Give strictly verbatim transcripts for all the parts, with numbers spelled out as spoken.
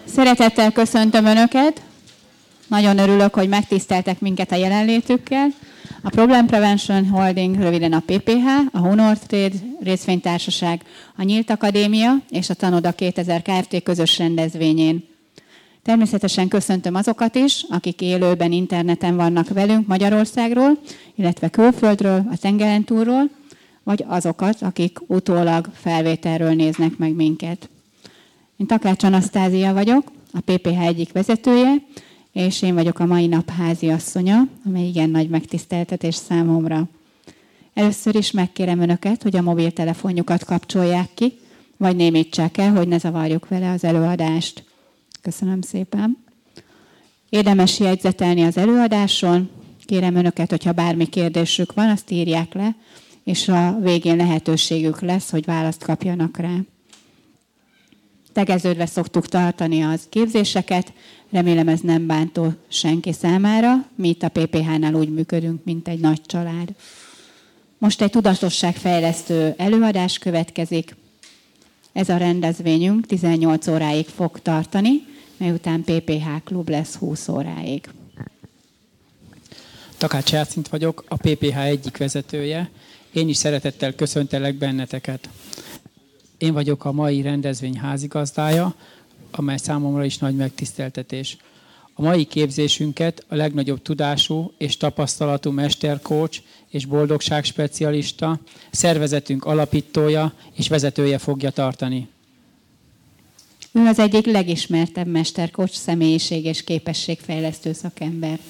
Szeretettel köszöntöm Önöket. Nagyon örülök, hogy megtiszteltek minket a jelenlétükkel. A Problem Prevention Holding, röviden a pé pé há, a Honor Trade részvénytársaság, a Nyílt Akadémia és a Tanoda kétezer Kft. Közös rendezvényén. Természetesen köszöntöm azokat is, akik élőben interneten vannak velünk Magyarországról, illetve külföldről, a tengeren túlról, vagy azokat, akik utólag felvételről néznek meg minket. Én Takács Anasztázia vagyok, a pé pé há egyik vezetője, és én vagyok a mai nap háziasszonya, amely igen nagy megtiszteltetés számomra. Először is megkérem Önöket, hogy a mobiltelefonjukat kapcsolják ki, vagy némítsák el, hogy ne zavarjuk vele az előadást. Köszönöm szépen. Érdemes jegyzetelni az előadáson. Kérem Önöket, hogyha bármi kérdésük van, azt írják le, és a végén lehetőségük lesz, hogy választ kapjanak rá. Tegeződve szoktuk tartani az képzéseket, remélem ez nem bántó senki számára. Mi itt a pé pé hánál úgy működünk, mint egy nagy család. Most egy tudatosságfejlesztő előadás következik. Ez a rendezvényünk tizennyolc óráig fog tartani, miután pé pé há klub lesz húsz óráig. Takács Jászint vagyok, a pé pé há egyik vezetője. Én is szeretettel köszöntelek benneteket. Én vagyok a mai rendezvény házigazdája, amely számomra is nagy megtiszteltetés. A mai képzésünket a legnagyobb tudású és tapasztalatú mestercoach és boldogságspecialista, szervezetünk alapítója és vezetője fogja tartani. Ő az egyik legismertebb mestercoach személyiség és képességfejlesztő szakember.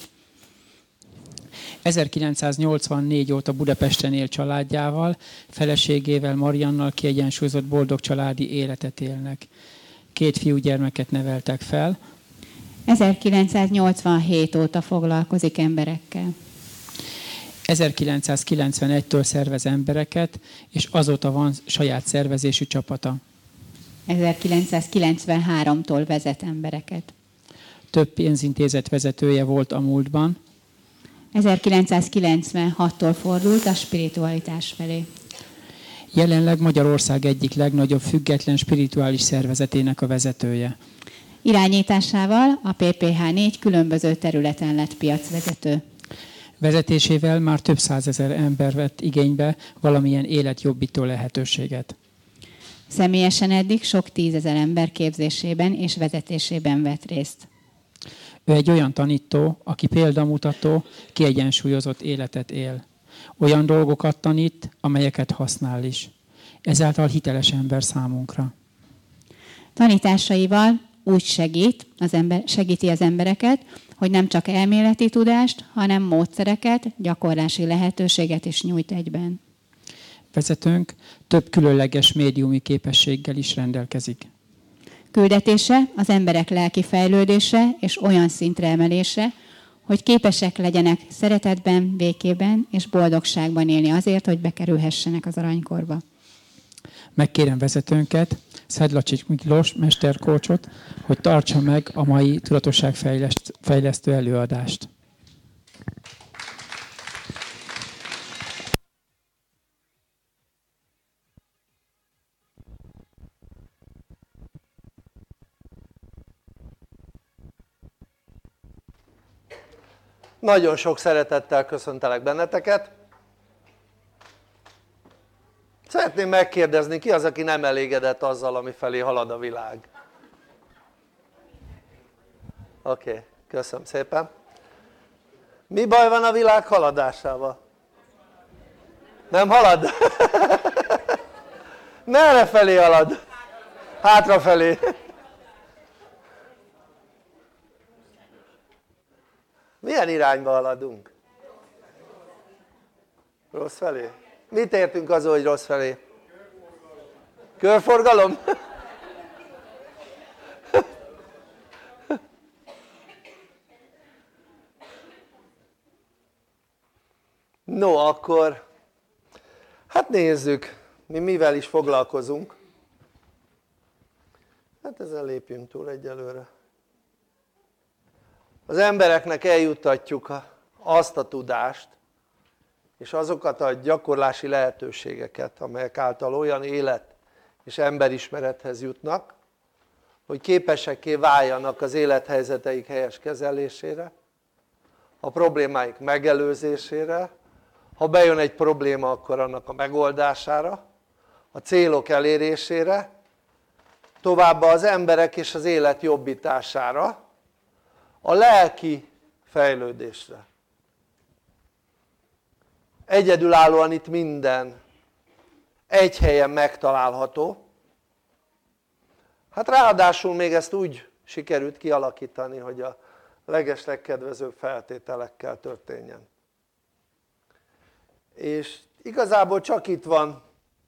ezerkilencszáznyolcvannégy óta Budapesten él családjával, feleségével, Mariannal kiegyensúlyozott boldog családi életet élnek. Két fiúgyermeket neveltek fel. ezerkilencszáznyolcvanhét óta foglalkozik emberekkel. ezerkilencszázkilencvenegytől szervez embereket, és azóta van saját szervezésű csapata. ezerkilencszázkilencvenháromtól vezet embereket. Több pénzintézet vezetője volt a múltban. ezerkilencszázkilencvenhattól fordult a spiritualitás felé. Jelenleg Magyarország egyik legnagyobb független spirituális szervezetének a vezetője. Irányításával a pé pé há négy különböző területen lett piacvezető. Vezetésével már több százezer ember vett igénybe valamilyen életjobbító lehetőséget. Személyesen eddig sok tízezer ember képzésében és vezetésében vett részt. Ő egy olyan tanító, aki példamutató, kiegyensúlyozott életet él. Olyan dolgokat tanít, amelyeket használ is. Ezáltal hiteles ember számunkra. Tanításaival úgy segít az ember, segíti az embereket, hogy nem csak elméleti tudást, hanem módszereket, gyakorlási lehetőséget is nyújt egyben. Vezetőnk több különleges médiumi képességgel is rendelkezik. Küldetése az emberek lelki fejlődése és olyan szintre emelése, hogy képesek legyenek szeretetben, békében és boldogságban élni azért, hogy bekerülhessenek az aranykorba. Megkérem vezetőnket, Szedlacsics Miklós mestercoachot, hogy tartsa meg a mai tudatosságfejlesztő előadást. Nagyon sok szeretettel köszöntelek benneteket. Szeretném megkérdezni, ki az, aki nem elégedett azzal, ami felé halad a világ? Oké, okay, köszönöm szépen. Mi baj van a világ haladásával? Nem halad? Merre felé halad? Hátrafelé. Milyen irányba haladunk? Rossz felé? Mit értünk azon, hogy rossz felé? Körforgalom? No, akkor hát nézzük, mi mivel is foglalkozunk. Hát ezen lépjünk túl egyelőre. Az embereknek eljuttatjuk azt a tudást, és azokat a gyakorlási lehetőségeket, amelyek által olyan élet és emberismerethez jutnak, hogy képesekké váljanak az élethelyzeteik helyes kezelésére, a problémáik megelőzésére, ha bejön egy probléma, akkor annak a megoldására, a célok elérésére, továbbá az emberek és az élet jobbítására, a lelki fejlődésre. Egyedülállóan itt minden egy helyen megtalálható. Hát ráadásul még ezt úgy sikerült kialakítani, hogy a legeslegkedvezőbb feltételekkel történjen. És igazából csak itt van,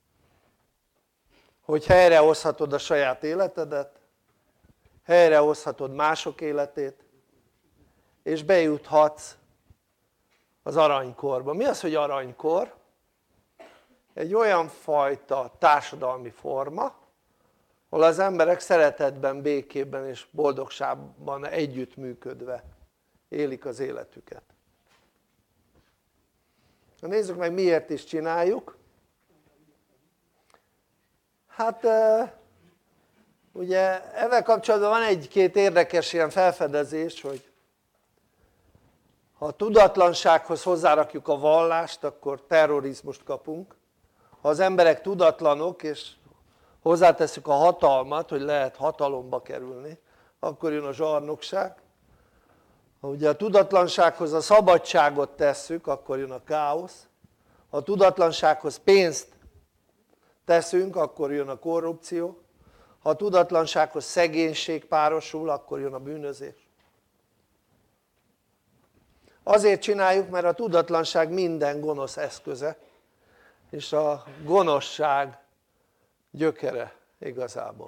hogy helyrehozhatod a saját életedet, helyrehozhatod mások életét, és bejuthatsz az aranykorba. Mi az, hogy aranykor? Egy olyan fajta társadalmi forma, ahol az emberek szeretetben, békében és boldogságban együttműködve élik az életüket. Na nézzük meg, miért is csináljuk. Hát ugye ezzel kapcsolatban van egy-két érdekes ilyen felfedezés, hogy ha a tudatlansághoz hozzárakjuk a vallást, akkor terrorizmust kapunk. Ha az emberek tudatlanok és hozzátesszük a hatalmat, hogy lehet hatalomba kerülni, akkor jön a zsarnokság. Ha ugye a tudatlansághoz a szabadságot tesszük, akkor jön a káosz. Ha a tudatlansághoz pénzt teszünk, akkor jön a korrupció. Ha a tudatlansághoz szegénység párosul, akkor jön a bűnözés. Azért csináljuk, mert a tudatlanság minden gonosz eszköze, és a gonoszság gyökere igazából.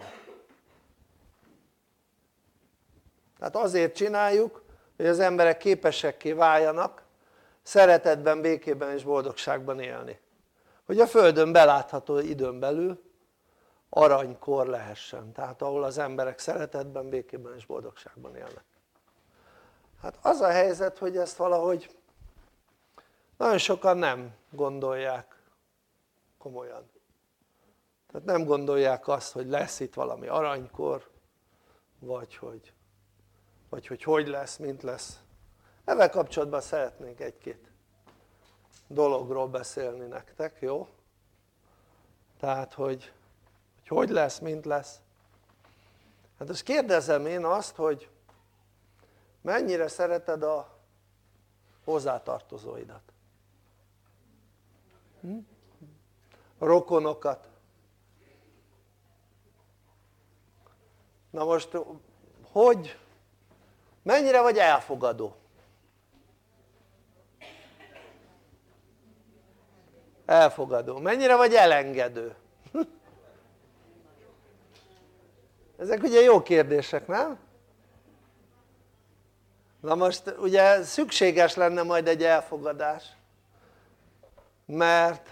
Tehát azért csináljuk, hogy az emberek képesekké váljanak szeretetben, békében és boldogságban élni. Hogy a Földön belátható időn belül aranykor lehessen, tehát ahol az emberek szeretetben, békében és boldogságban élnek. Hát az a helyzet, hogy ezt valahogy nagyon sokan nem gondolják komolyan. Tehát nem gondolják azt, hogy lesz itt valami aranykor, vagy hogy vagy hogy, hogy lesz, mint lesz. Ezzel kapcsolatban szeretnénk egy-két dologról beszélni nektek, jó? Tehát, hogy hogy, hogy lesz, mint lesz. Hát most kérdezem én azt, hogy mennyire szereted a hozzátartozóidat? Hm? A rokonokat? Na most, hogy, mennyire vagy elfogadó? Elfogadó. Mennyire vagy elengedő? Ezek ugye jó kérdések, nem? Na most ugye szükséges lenne majd egy elfogadás, mert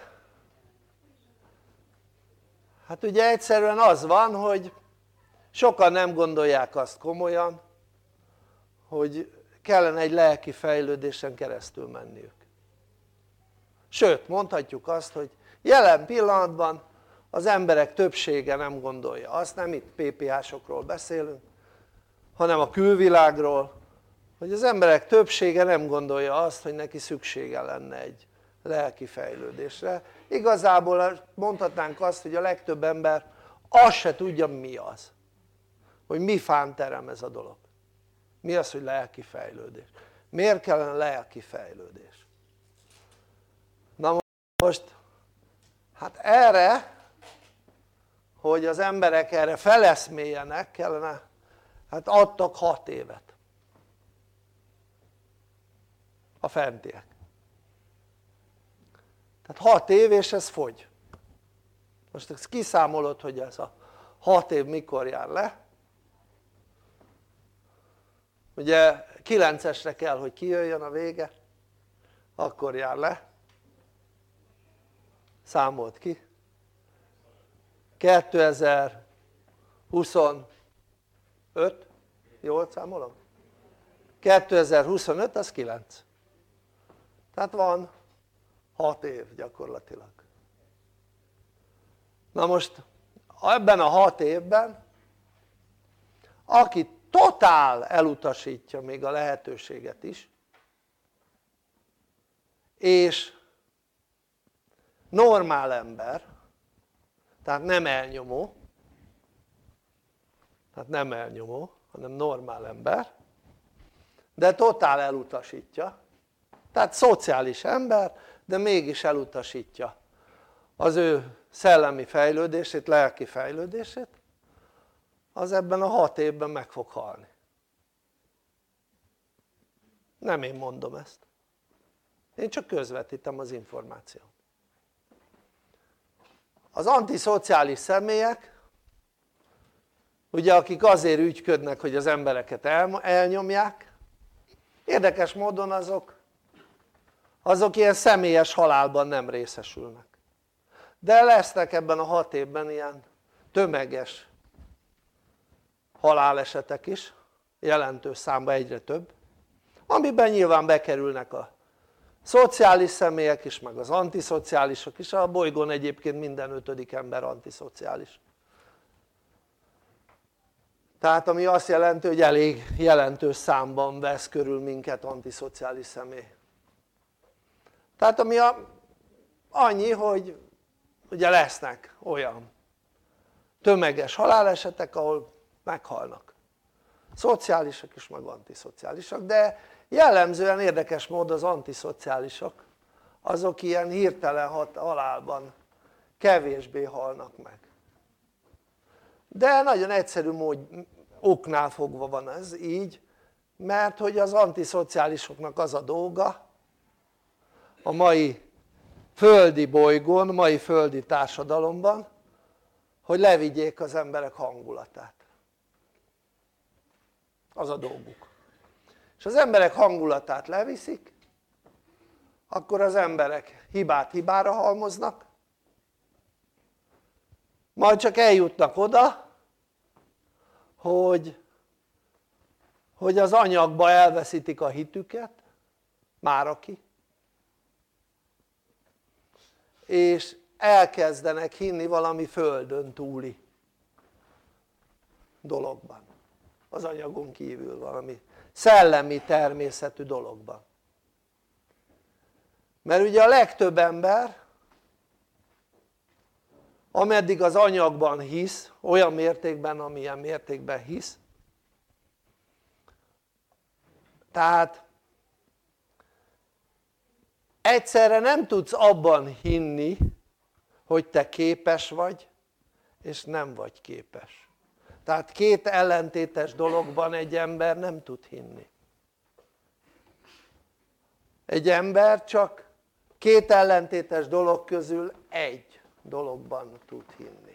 hát ugye egyszerűen az van, hogy sokan nem gondolják azt komolyan, hogy kellene egy lelki fejlődésen keresztül menniük. Sőt, mondhatjuk azt, hogy jelen pillanatban az emberek többsége nem gondolja azt, nem itt pé pé há-sokról beszélünk, hanem a külvilágról, hogy az emberek többsége nem gondolja azt, hogy neki szüksége lenne egy lelki fejlődésre. Igazából mondhatnánk azt, hogy a legtöbb ember azt se tudja, mi az, hogy mi fán terem ez a dolog. Mi az, hogy lelki fejlődés? Miért kellene lelki fejlődés? Na most, hát erre, hogy az emberek erre feleszméljenek, kellene, hát adtak hat évet a fentiek. Tehát hat év, és ez fogy. Most ezt kiszámolod, hogy ez a hat év mikor jár le. Ugye kilencesre kell, hogy kijöjjön a vége, akkor jár le. Számolt ki. kétezer-huszonöt, jól számolom? kétezer-huszonöt az kilenc. Tehát van hat év gyakorlatilag. Na most ebben a hat évben aki totál elutasítja még a lehetőséget is, és normál ember, tehát nem elnyomó, tehát nem elnyomó, hanem normál ember, de totál elutasítja, tehát szociális ember, de mégis elutasítja az ő szellemi fejlődését, lelki fejlődését, az ebben a hat évben meg fog halni. Nem én mondom ezt, én csak közvetítem az információt. Az antiszociális személyek, ugye akik azért ügyködnek, hogy az embereket el, elnyomják, érdekes módon azok, azok ilyen személyes halálban nem részesülnek. De lesznek ebben a hat évben ilyen tömeges halálesetek is, jelentős számban egyre több, amiben nyilván bekerülnek a szociális személyek is, meg az antiszociálisok is, a bolygón egyébként minden ötödik ember antiszociális. Tehát ami azt jelenti, hogy elég jelentős számban vesz körül minket antiszociális személy. Tehát ami a, annyi, hogy ugye lesznek olyan tömeges halálesetek, ahol meghalnak. Szociálisak is, meg antiszociálisak, de jellemzően érdekes módon az antiszociálisok, azok ilyen hirtelen halálban kevésbé halnak meg. De nagyon egyszerű mód, oknál fogva van ez így, mert hogy az antiszociálisoknak az a dolga a mai földi bolygón, mai földi társadalomban, hogy levigyék az emberek hangulatát. Az a dolguk. És az emberek hangulatát leviszik, akkor az emberek hibát hibára halmoznak, majd csak eljutnak oda, hogy, hogy az anyagba elveszítik a hitüket, már aki, és elkezdenek hinni valami földön túli dologban, az anyagon kívül valami szellemi természetű dologban. Mert ugye a legtöbb ember, ameddig az anyagban hisz, olyan mértékben, amilyen mértékben hisz, tehát egyszerre nem tudsz abban hinni, hogy te képes vagy, és nem vagy képes. Tehát két ellentétes dologban egy ember nem tud hinni. Egy ember csak két ellentétes dolog közül egy dologban tud hinni.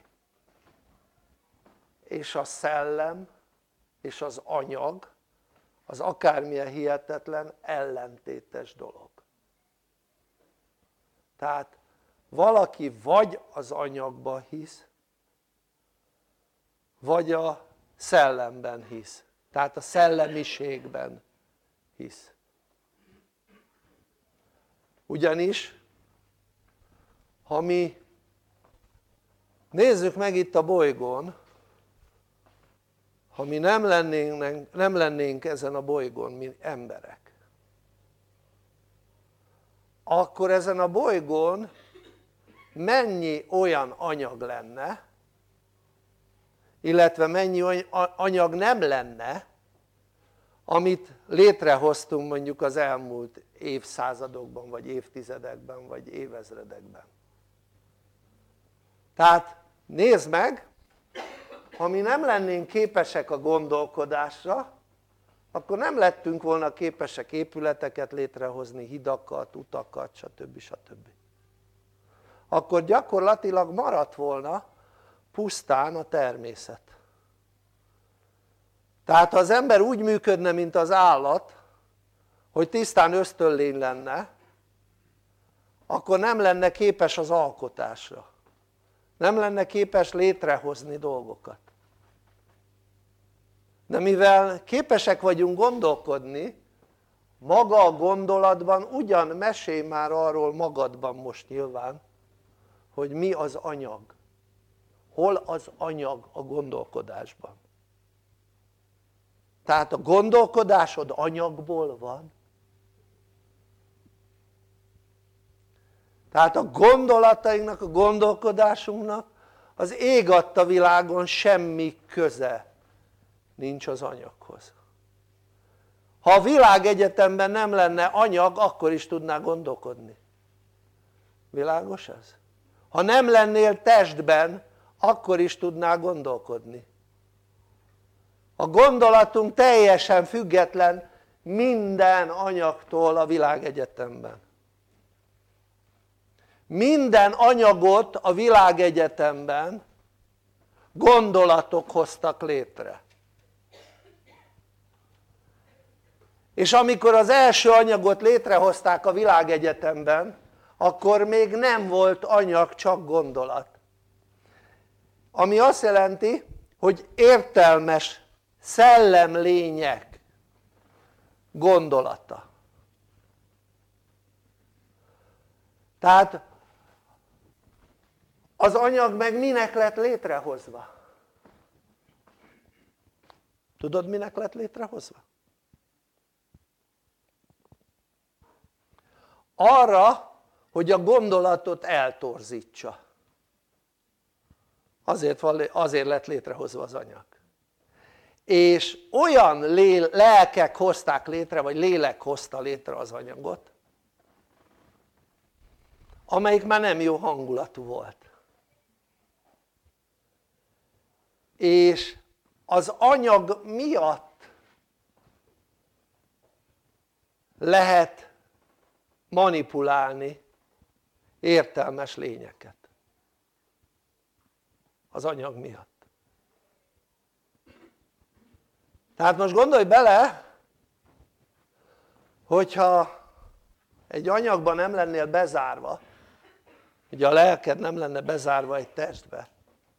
És a szellem és az anyag az akármilyen hihetetlen ellentétes dolog. Tehát valaki vagy az anyagban hisz, vagy a szellemben hisz, tehát a szellemiségben hisz. Ugyanis, ha mi nézzük meg itt a bolygón, ha mi nem lennénk, nem lennénk ezen a bolygón, mi emberek, akkor ezen a bolygón mennyi olyan anyag lenne, illetve mennyi anyag nem lenne, amit létrehoztunk mondjuk az elmúlt évszázadokban, vagy évtizedekben, vagy évezredekben. Tehát nézd meg, ha mi nem lennénk képesek a gondolkodásra, akkor nem lettünk volna képesek épületeket létrehozni, hidakat, utakat, stb. stb. Akkor gyakorlatilag maradt volna pusztán a természet. Tehát ha az ember úgy működne, mint az állat, hogy tisztán ösztönlény lenne, akkor nem lenne képes az alkotásra. Nem lenne képes létrehozni dolgokat. De mivel képesek vagyunk gondolkodni, maga a gondolatban ugyan mesélj már arról magadban most nyilván, hogy mi az anyag. Hol az anyag a gondolkodásban? Tehát a gondolkodásod anyagból van. Tehát a gondolatainknak, a gondolkodásunknak az ég adta világon semmi köze nincs az anyaghoz. Ha a világegyetemben nem lenne anyag, akkor is tudnál gondolkodni. Világos ez? Ha nem lennél testben, akkor is tudnál gondolkodni. A gondolatunk teljesen független minden anyagtól a világegyetemben. Minden anyagot a világegyetemben gondolatok hoztak létre. És amikor az első anyagot létrehozták a világegyetemben, akkor még nem volt anyag, csak gondolat. Ami azt jelenti, hogy értelmes szellemlények gondolata. Tehát az anyag meg minek lett létrehozva? Tudod, minek lett létrehozva? Arra, hogy a gondolatot eltorzítsa. Azért, van, azért lett létrehozva az anyag. És olyan lél, lelkek hozták létre, vagy lélek hozta létre az anyagot, amelyik már nem jó hangulatú volt. És az anyag miatt lehet manipulálni értelmes lényeket. Az anyag miatt. Tehát most gondolj bele, hogyha egy anyagban nem lennél bezárva, ugye a lelked nem lenne bezárva egy testbe,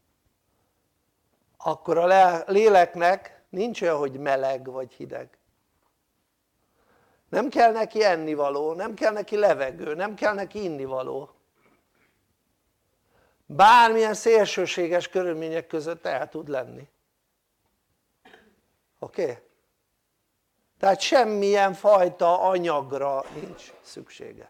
akkor a léleknek nincs olyan, hogy meleg vagy hideg. Nem kell neki ennivaló, nem kell neki levegő, nem kell neki innivaló. Bármilyen szélsőséges körülmények között el tud lenni. Oké? Okay? Tehát semmilyen fajta anyagra nincs szüksége.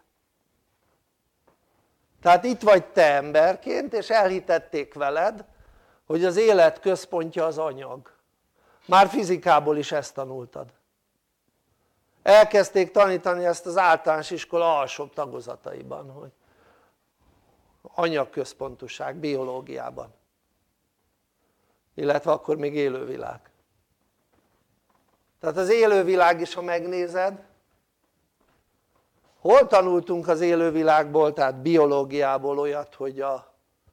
Tehát itt vagy te emberként, és elhitették veled, hogy az élet központja az anyag. Már fizikából is ezt tanultad. Elkezdték tanítani ezt az általános iskola alsóbb tagozataiban, hogy anyagközpontúság biológiában. Illetve akkor még élővilág. Tehát az élővilág is, ha megnézed, hol tanultunk az élővilágból, tehát biológiából olyat, hogy a,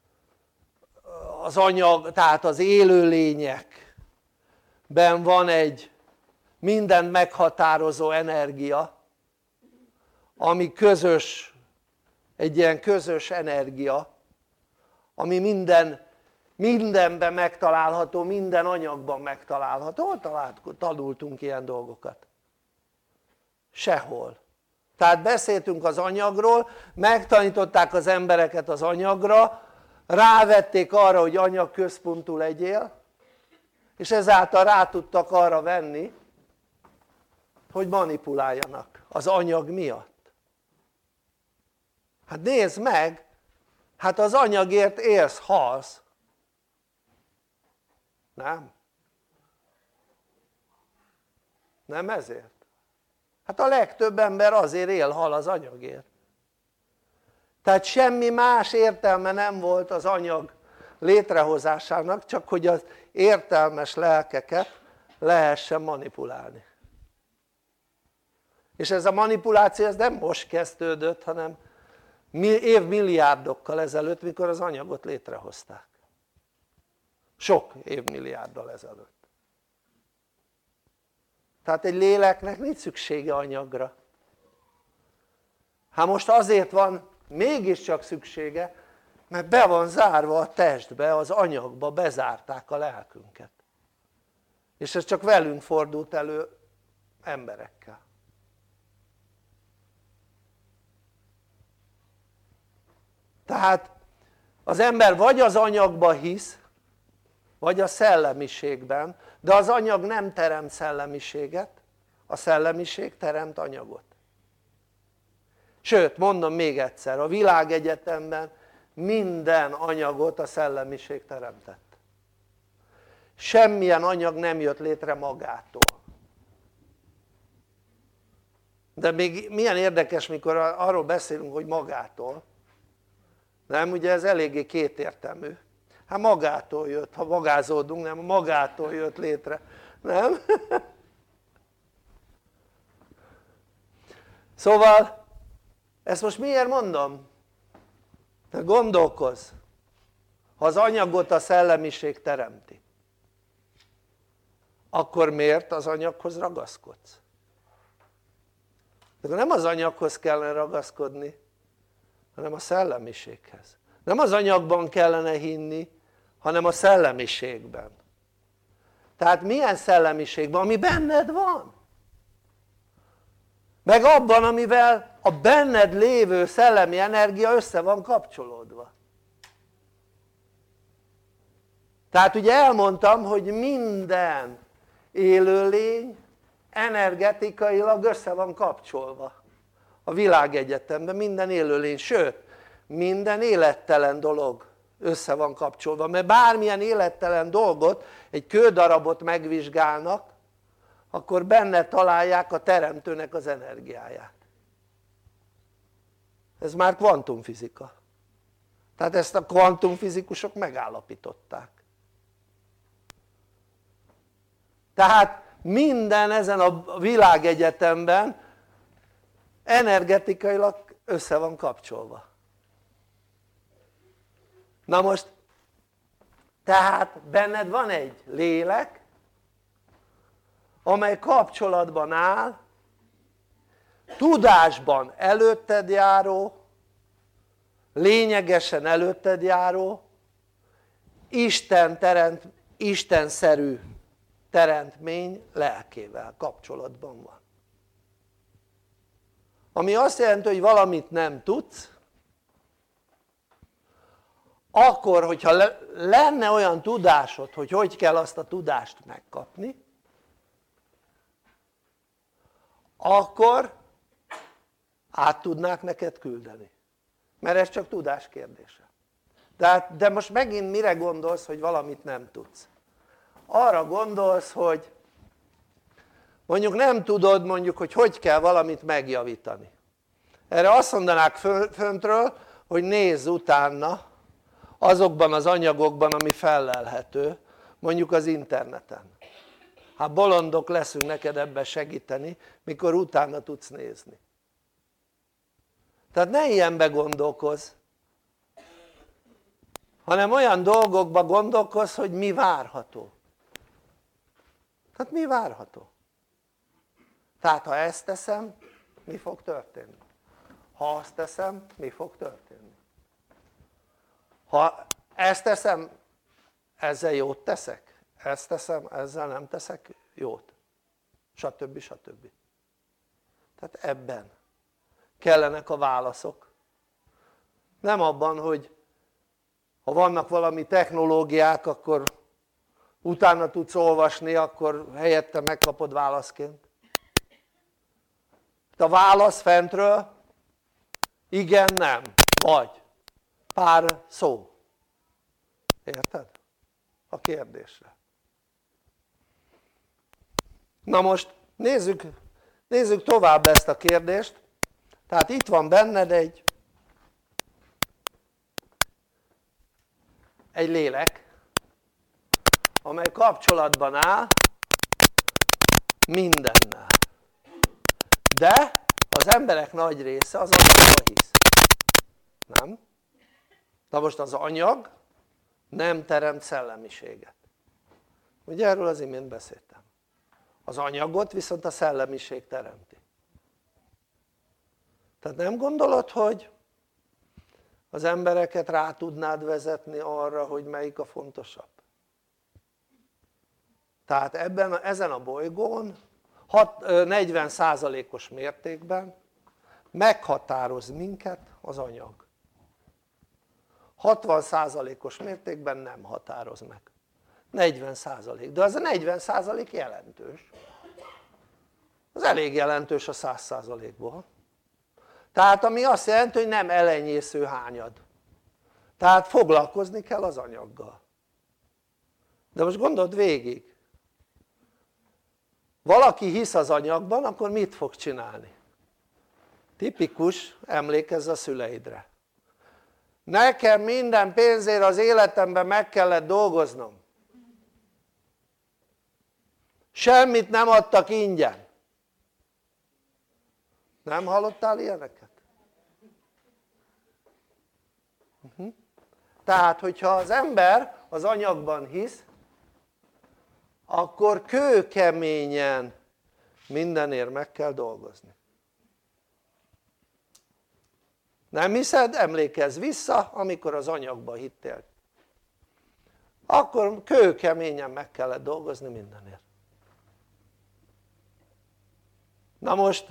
az anyag, tehát az élőlényekben van egy mindent meghatározó energia, ami közös, egy ilyen közös energia, ami minden, mindenben megtalálható, minden anyagban megtalálható. Hol tanultunk ilyen dolgokat? Sehol. Tehát beszéltünk az anyagról, megtanították az embereket az anyagra, rávették arra, hogy anyagközpontú legyél, és ezáltal rá tudtak arra venni, hogy manipuláljanak az anyag miatt. Hát nézd meg, hát az anyagért élsz, halsz. Nem? Nem ezért? Hát a legtöbb ember azért él, hal az anyagért. Tehát semmi más értelme nem volt az anyag létrehozásának, csak hogy az értelmes lelkeket lehessen manipulálni. És ez a manipuláció ez nem most kezdődött, hanem évmilliárdokkal ezelőtt, mikor az anyagot létrehozták. Sok évmilliárddal ezelőtt. Tehát egy léleknek nincs szüksége anyagra. Hát most azért van mégiscsak szüksége, mert be van zárva a testbe, az anyagba bezárták a lelkünket. És ez csak velünk fordult elő emberekkel. Tehát az ember vagy az anyagba hisz, vagy a szellemiségben, de az anyag nem teremt szellemiséget, a szellemiség teremt anyagot. Sőt, mondom még egyszer, a világegyetemben minden anyagot a szellemiség teremtett. Semmilyen anyag nem jött létre magától. De még milyen érdekes, mikor arról beszélünk, hogy magától, nem? Ugye ez eléggé kétértelmű. Hát magától jött, ha magázódunk, nem, magától jött létre, nem? Szóval ezt most miért mondom? Gondolkozz, ha az anyagot a szellemiség teremti, akkor miért az anyaghoz ragaszkodsz? De nem az anyaghoz kellene ragaszkodni, hanem a szellemiséghez. Nem az anyagban kellene hinni, hanem a szellemiségben. Tehát milyen szellemiségben? Ami benned van. Meg abban, amivel a benned lévő szellemi energia össze van kapcsolódva. Tehát ugye elmondtam, hogy minden élőlény energetikailag össze van kapcsolva a világegyetemben, minden élőlény, sőt minden élettelen dolog össze van kapcsolva, mert bármilyen élettelen dolgot, egy kődarabot megvizsgálnak, akkor benne találják a teremtőnek az energiáját. Ez már kvantumfizika. Tehát ezt a kvantumfizikusok megállapították. Tehát minden ezen a világegyetemben energetikailag össze van kapcsolva. Na most, tehát benned van egy lélek, amely kapcsolatban áll, tudásban előtted járó, lényegesen előtted járó, Isten teremt, istenszerű teremtmény lelkével kapcsolatban van. Ami azt jelenti, hogy valamit nem tudsz, akkor, hogyha lenne olyan tudásod, hogy hogy kell azt a tudást megkapni, akkor át tudnák neked küldeni. Mert ez csak tudás kérdése. De, de most megint mire gondolsz, hogy valamit nem tudsz? Arra gondolsz, hogy mondjuk nem tudod mondjuk, hogy hogy kell valamit megjavítani. Erre azt mondanák föntről, hogy nézz utána azokban az anyagokban, ami fellelhető, mondjuk az interneten. Hát bolondok leszünk neked ebben segíteni, mikor utána tudsz nézni. Tehát ne ilyenbe gondolkozz, hanem olyan dolgokba gondolkozz, hogy mi várható. Tehát mi várható? Tehát ha ezt teszem, mi fog történni? Ha azt teszem, mi fog történni? Ha ezt teszem, ezzel jót teszek? Ezt teszem, ezzel nem teszek jót? Stb. Stb. Tehát ebben kellenek a válaszok. Nem abban, hogy ha vannak valami technológiák, akkor utána tudsz olvasni, akkor helyette megkapod válaszként. A válasz fentről igen, nem, vagy pár szó. Érted? A kérdésre. Na most nézzük, nézzük tovább ezt a kérdést. Tehát itt van benned egy egy lélek, amely kapcsolatban áll mindennel. De az emberek nagy része az anyagba hisz. Nem? Na most az anyag nem teremt szellemiséget. Ugye erről az imént beszéltem. Az anyagot viszont a szellemiség teremti. Tehát nem gondolod, hogy az embereket rá tudnád vezetni arra, hogy melyik a fontosabb? Tehát ebben, ezen a bolygón negyven százalékos mértékben meghatároz minket az anyag. hatvan százalékos mértékben nem határoz meg. negyven százalék, de az a negyven százalék jelentős, az elég jelentős a száz százalékból. Tehát ami azt jelenti, hogy nem elenyésző hányad, tehát foglalkozni kell az anyaggal. De most gondold végig, valaki hisz az anyagban, akkor mit fog csinálni? Tipikus, emlékezz a szüleidre. Nekem minden pénzért az életemben meg kellett dolgoznom. Semmit nem adtak ingyen. Nem hallottál ilyeneket? Uh-huh. Tehát, hogyha az ember az anyagban hisz, akkor kőkeményen mindenért meg kell dolgozni. Nem hiszed? Emlékezz vissza, amikor az anyagba hittél. Akkor kőkeményen meg kellett dolgozni mindenért. Na most,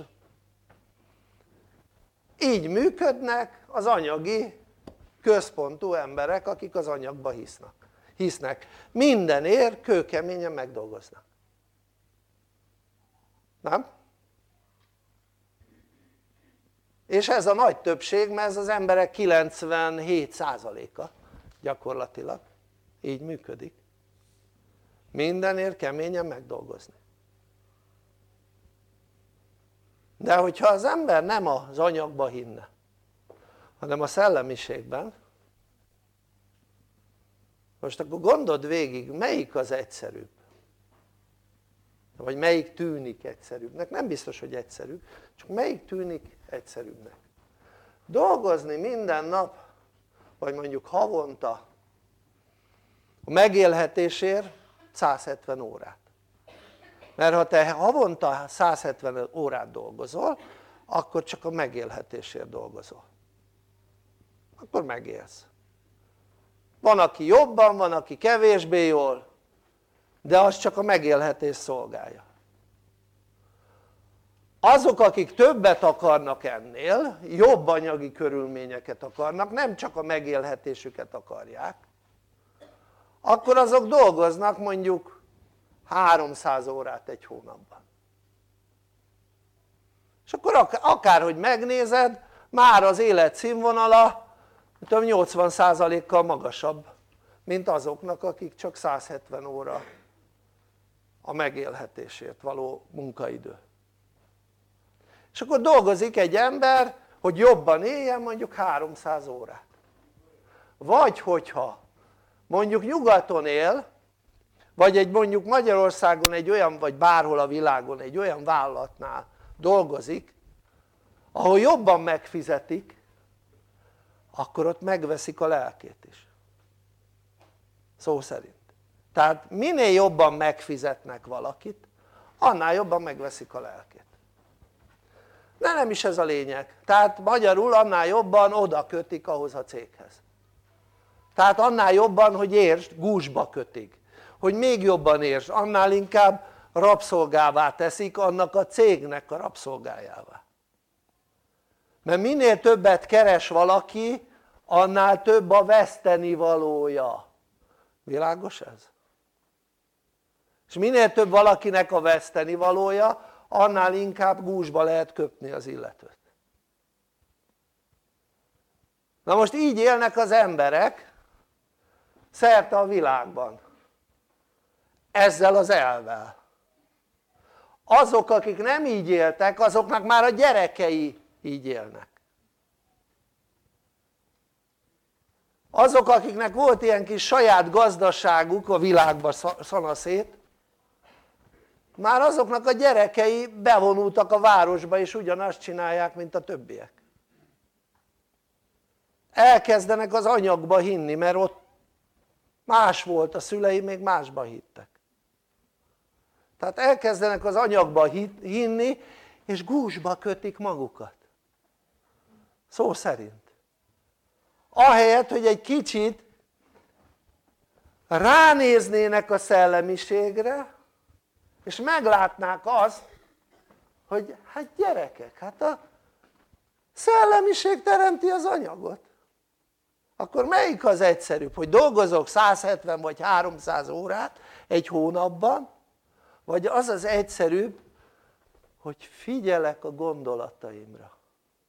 így működnek az anyagi központú emberek, akik az anyagba hisznek. hisznek. Mindenért kőkeményen megdolgoznak. Nem? És ez a nagy többség, mert ez az emberek kilencvenhét százaléka gyakorlatilag így működik. Mindenért keményen megdolgozni. De hogyha az ember nem az anyagba hinne, hanem a szellemiségben, most akkor gondold végig, melyik az egyszerűbb? Vagy melyik tűnik egyszerűbbnek? Nem biztos, hogy egyszerűbb, csak melyik tűnik egyszerűbbnek? Dolgozni minden nap, vagy mondjuk havonta a megélhetésért száz hetven órát. Mert ha te havonta száz hetven órát dolgozol, akkor csak a megélhetésért dolgozol. Akkor megélsz. Van, aki jobban, van, aki kevésbé jól, de az csak a megélhetés szolgálja. Azok, akik többet akarnak ennél, jobb anyagi körülményeket akarnak, nem csak a megélhetésüket akarják, akkor azok dolgoznak mondjuk háromszáz órát egy hónapban. És akkor akárhogy megnézed, már az életszínvonala nyolcvan százalékkal magasabb, mint azoknak, akik csak száz hetven óra a megélhetésért való munkaidő. És akkor dolgozik egy ember, hogy jobban éljen mondjuk háromszáz órát. Vagy hogyha mondjuk nyugaton él, vagy egy mondjuk Magyarországon egy olyan, vagy bárhol a világon egy olyan vállalatnál dolgozik, ahol jobban megfizetik, akkor ott megveszik a lelkét is. Szó szerint. Tehát minél jobban megfizetnek valakit, annál jobban megveszik a lelkét. De nem is ez a lényeg. Tehát magyarul annál jobban oda kötik ahhoz a céghez. Tehát annál jobban, hogy értsd, gúzsba kötik. Hogy még jobban értsd, annál inkább rabszolgává teszik annak a cégnek a rabszolgájává. Mert minél többet keres valaki, annál több a vesztenivalója. Világos ez? És minél több valakinek a vesztenivalója, annál inkább gúzsba lehet köpni az illetőt. Na most így élnek az emberek szerte a világban. Ezzel az elvvel. Azok, akik nem így éltek, azoknak már a gyerekei így élnek. Azok, akiknek volt ilyen kis saját gazdaságuk a világba szanaszét, már azoknak a gyerekei bevonultak a városba és ugyanazt csinálják, mint a többiek. Elkezdenek az anyagba hinni, mert ott más volt, a szülei még másba hittek. Tehát elkezdenek az anyagba hinni, és gúzsba kötik magukat. Szó szerint. Ahelyett, hogy egy kicsit ránéznének a szellemiségre, és meglátnák azt, hogy hát gyerekek, hát a szellemiség teremti az anyagot. akkor melyik az egyszerűbb? Hogy dolgozok száz hetven vagy háromszáz órát egy hónapban, vagy az az egyszerűbb, hogy figyelek a gondolataimra,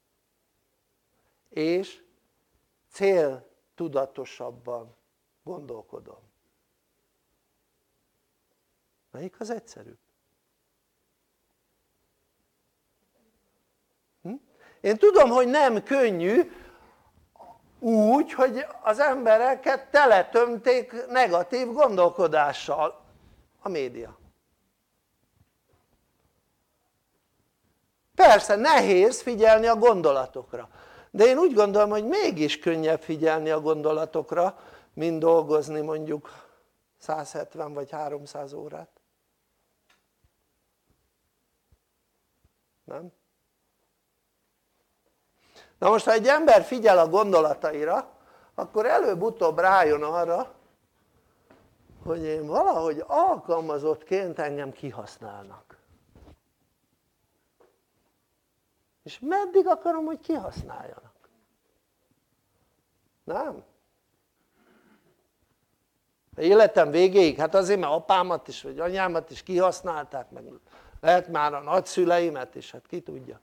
és céltudatosabban gondolkodom. Melyik az egyszerűbb? Hm? Én tudom, hogy nem könnyű úgy, hogy az embereket teletömték negatív gondolkodással a média. Persze nehéz figyelni a gondolatokra, de én úgy gondolom, hogy mégis könnyebb figyelni a gondolatokra, mint dolgozni mondjuk száz hetven vagy háromszáz órát. Nem? Na most, ha egy ember figyel a gondolataira, akkor előbb-utóbb rájön arra, hogy én valahogy alkalmazottként engem kihasználnak. És meddig akarom, hogy kihasználjanak? Nem? A életem végéig, hát azért, mert apámat is, vagy anyámat is kihasználták, meg lehet már a nagyszüleimet is, hát ki tudja.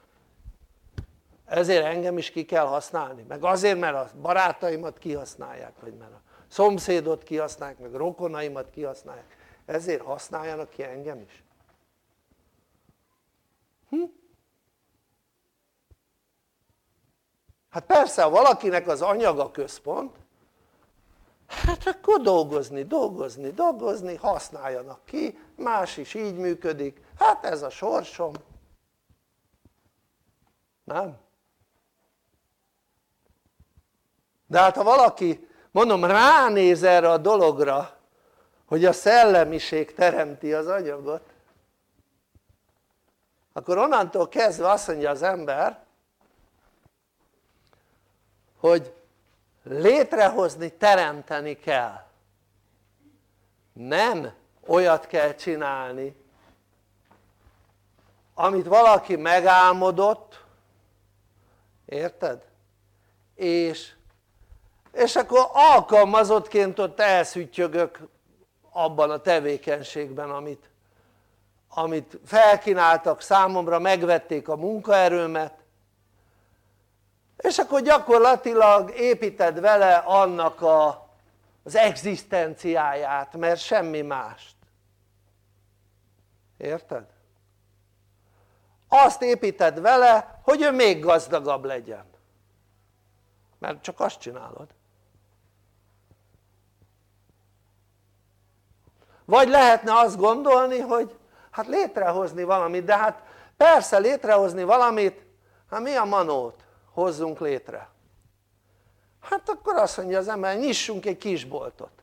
Ezért engem is ki kell használni, meg azért, mert a barátaimat kihasználják, vagy mert a szomszédot kihasználják, meg a rokonaimat kihasználják. Ezért használjanak ki engem is. Hm? Hát persze, ha valakinek az anyaga központ, hát akkor dolgozni, dolgozni, dolgozni, használjanak ki, más is így működik, hát ez a sorsom. Nem? De hát ha valaki, mondom, ránéz erre a dologra, hogy a szellemiség teremti az anyagot, akkor onnantól kezdve azt mondja az ember, hogy létrehozni, teremteni kell. Nem olyat kell csinálni, amit valaki megálmodott, érted? És, és akkor alkalmazottként ott elszüttyögök abban a tevékenységben, amit, amit felkínáltak számomra, megvették a munkaerőmet, és akkor gyakorlatilag építed vele annak a, az egzisztenciáját, mert semmi mást. Érted? Azt építed vele, hogy ő még gazdagabb legyen. Mert csak azt csinálod. Vagy lehetne azt gondolni, hogy hát létrehozni valamit, de hát persze létrehozni valamit, hát mi a manót hozzunk létre? Hát akkor azt mondja az ember, nyissunk egy kis boltot.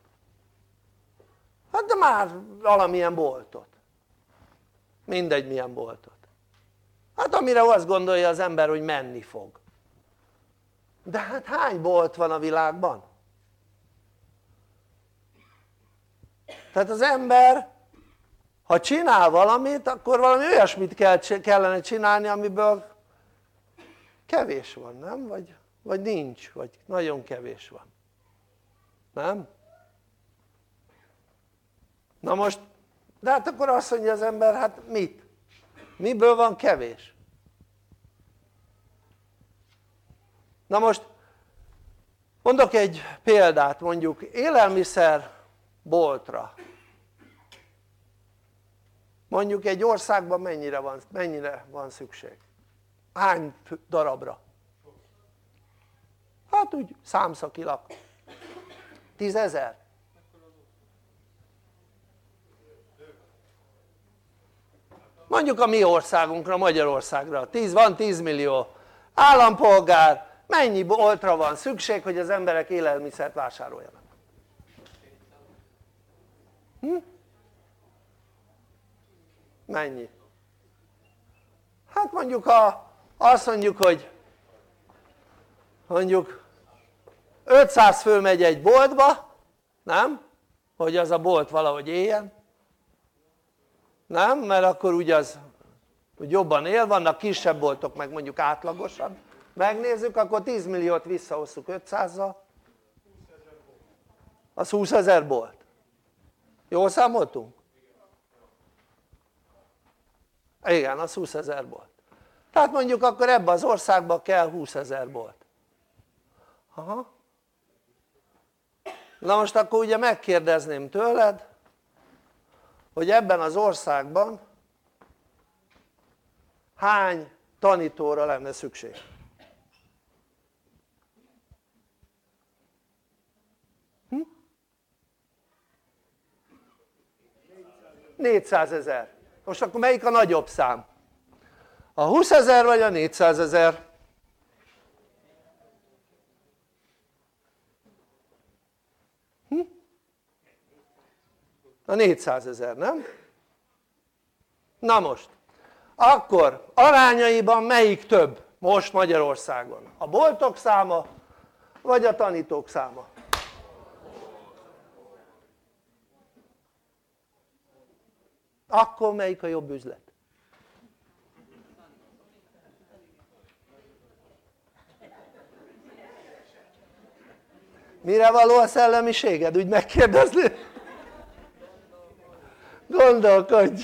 Hát de már valamilyen boltot. Mindegy milyen boltot. Hát amire azt gondolja az ember, hogy menni fog. De hát hány bolt van a világban? Tehát az ember, ha csinál valamit, akkor valami olyasmit kell, kellene csinálni, amiből kevés van, nem? Vagy, vagy nincs, vagy nagyon kevés van. Nem? Na most, de hát akkor azt mondja az ember, hát mit? Miből van kevés? Na most mondok egy példát, mondjuk élelmiszer boltra. Mondjuk egy országban mennyire van, mennyire van szükség? Hány darabra? Hát úgy számszakilag. Tízezer? Mondjuk a mi országunkra, Magyarországra. Tíz, van tíz millió állampolgár, mennyi boltra van szükség, hogy az emberek élelmiszert vásároljanak? Hm? Mennyi? Hát mondjuk, ha azt mondjuk, hogy mondjuk ötszáz fő megy egy boltba, nem? Hogy az a bolt valahogy éljen, nem? Mert akkor úgy az, hogy jobban él, vannak kisebb boltok, meg mondjuk átlagosan, megnézzük, akkor tíz milliót visszahozzuk ötszázzal, az húszezer bolt. Jól számoltunk? Igen, az húszezer bolt. Tehát mondjuk akkor ebben az országban kell húszezer bolt. Aha. Na most akkor ugye megkérdezném tőled, hogy ebben az országban hány tanítóra lenne szükség? Hm? négyszázezer. Most akkor melyik a nagyobb szám? A húszezer vagy a négyszázezer? Hm? A négyszázezer, nem? Na most, akkor arányaiban melyik több most Magyarországon? A boltok száma vagy a tanítók száma? Akkor melyik a jobb üzlet? Mire való a szellemiséged? Úgy megkérdezni? Gondolkodj!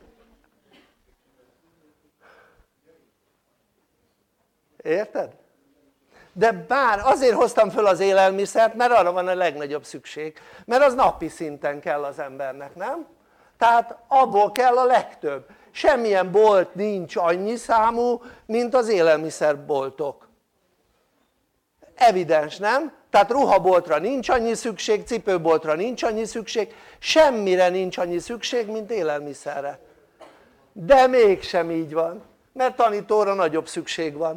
Érted? De bár azért hoztam föl az élelmiszert, mert arra van a legnagyobb szükség, mert az napi szinten kell az embernek, nem? Tehát abból kell a legtöbb. Semmilyen bolt nincs annyi számú, mint az élelmiszerboltok. Evidens, nem? Tehát ruhaboltra nincs annyi szükség, cipőboltra nincs annyi szükség, semmire nincs annyi szükség, mint élelmiszerre. De mégsem így van, mert tanítóra nagyobb szükség van.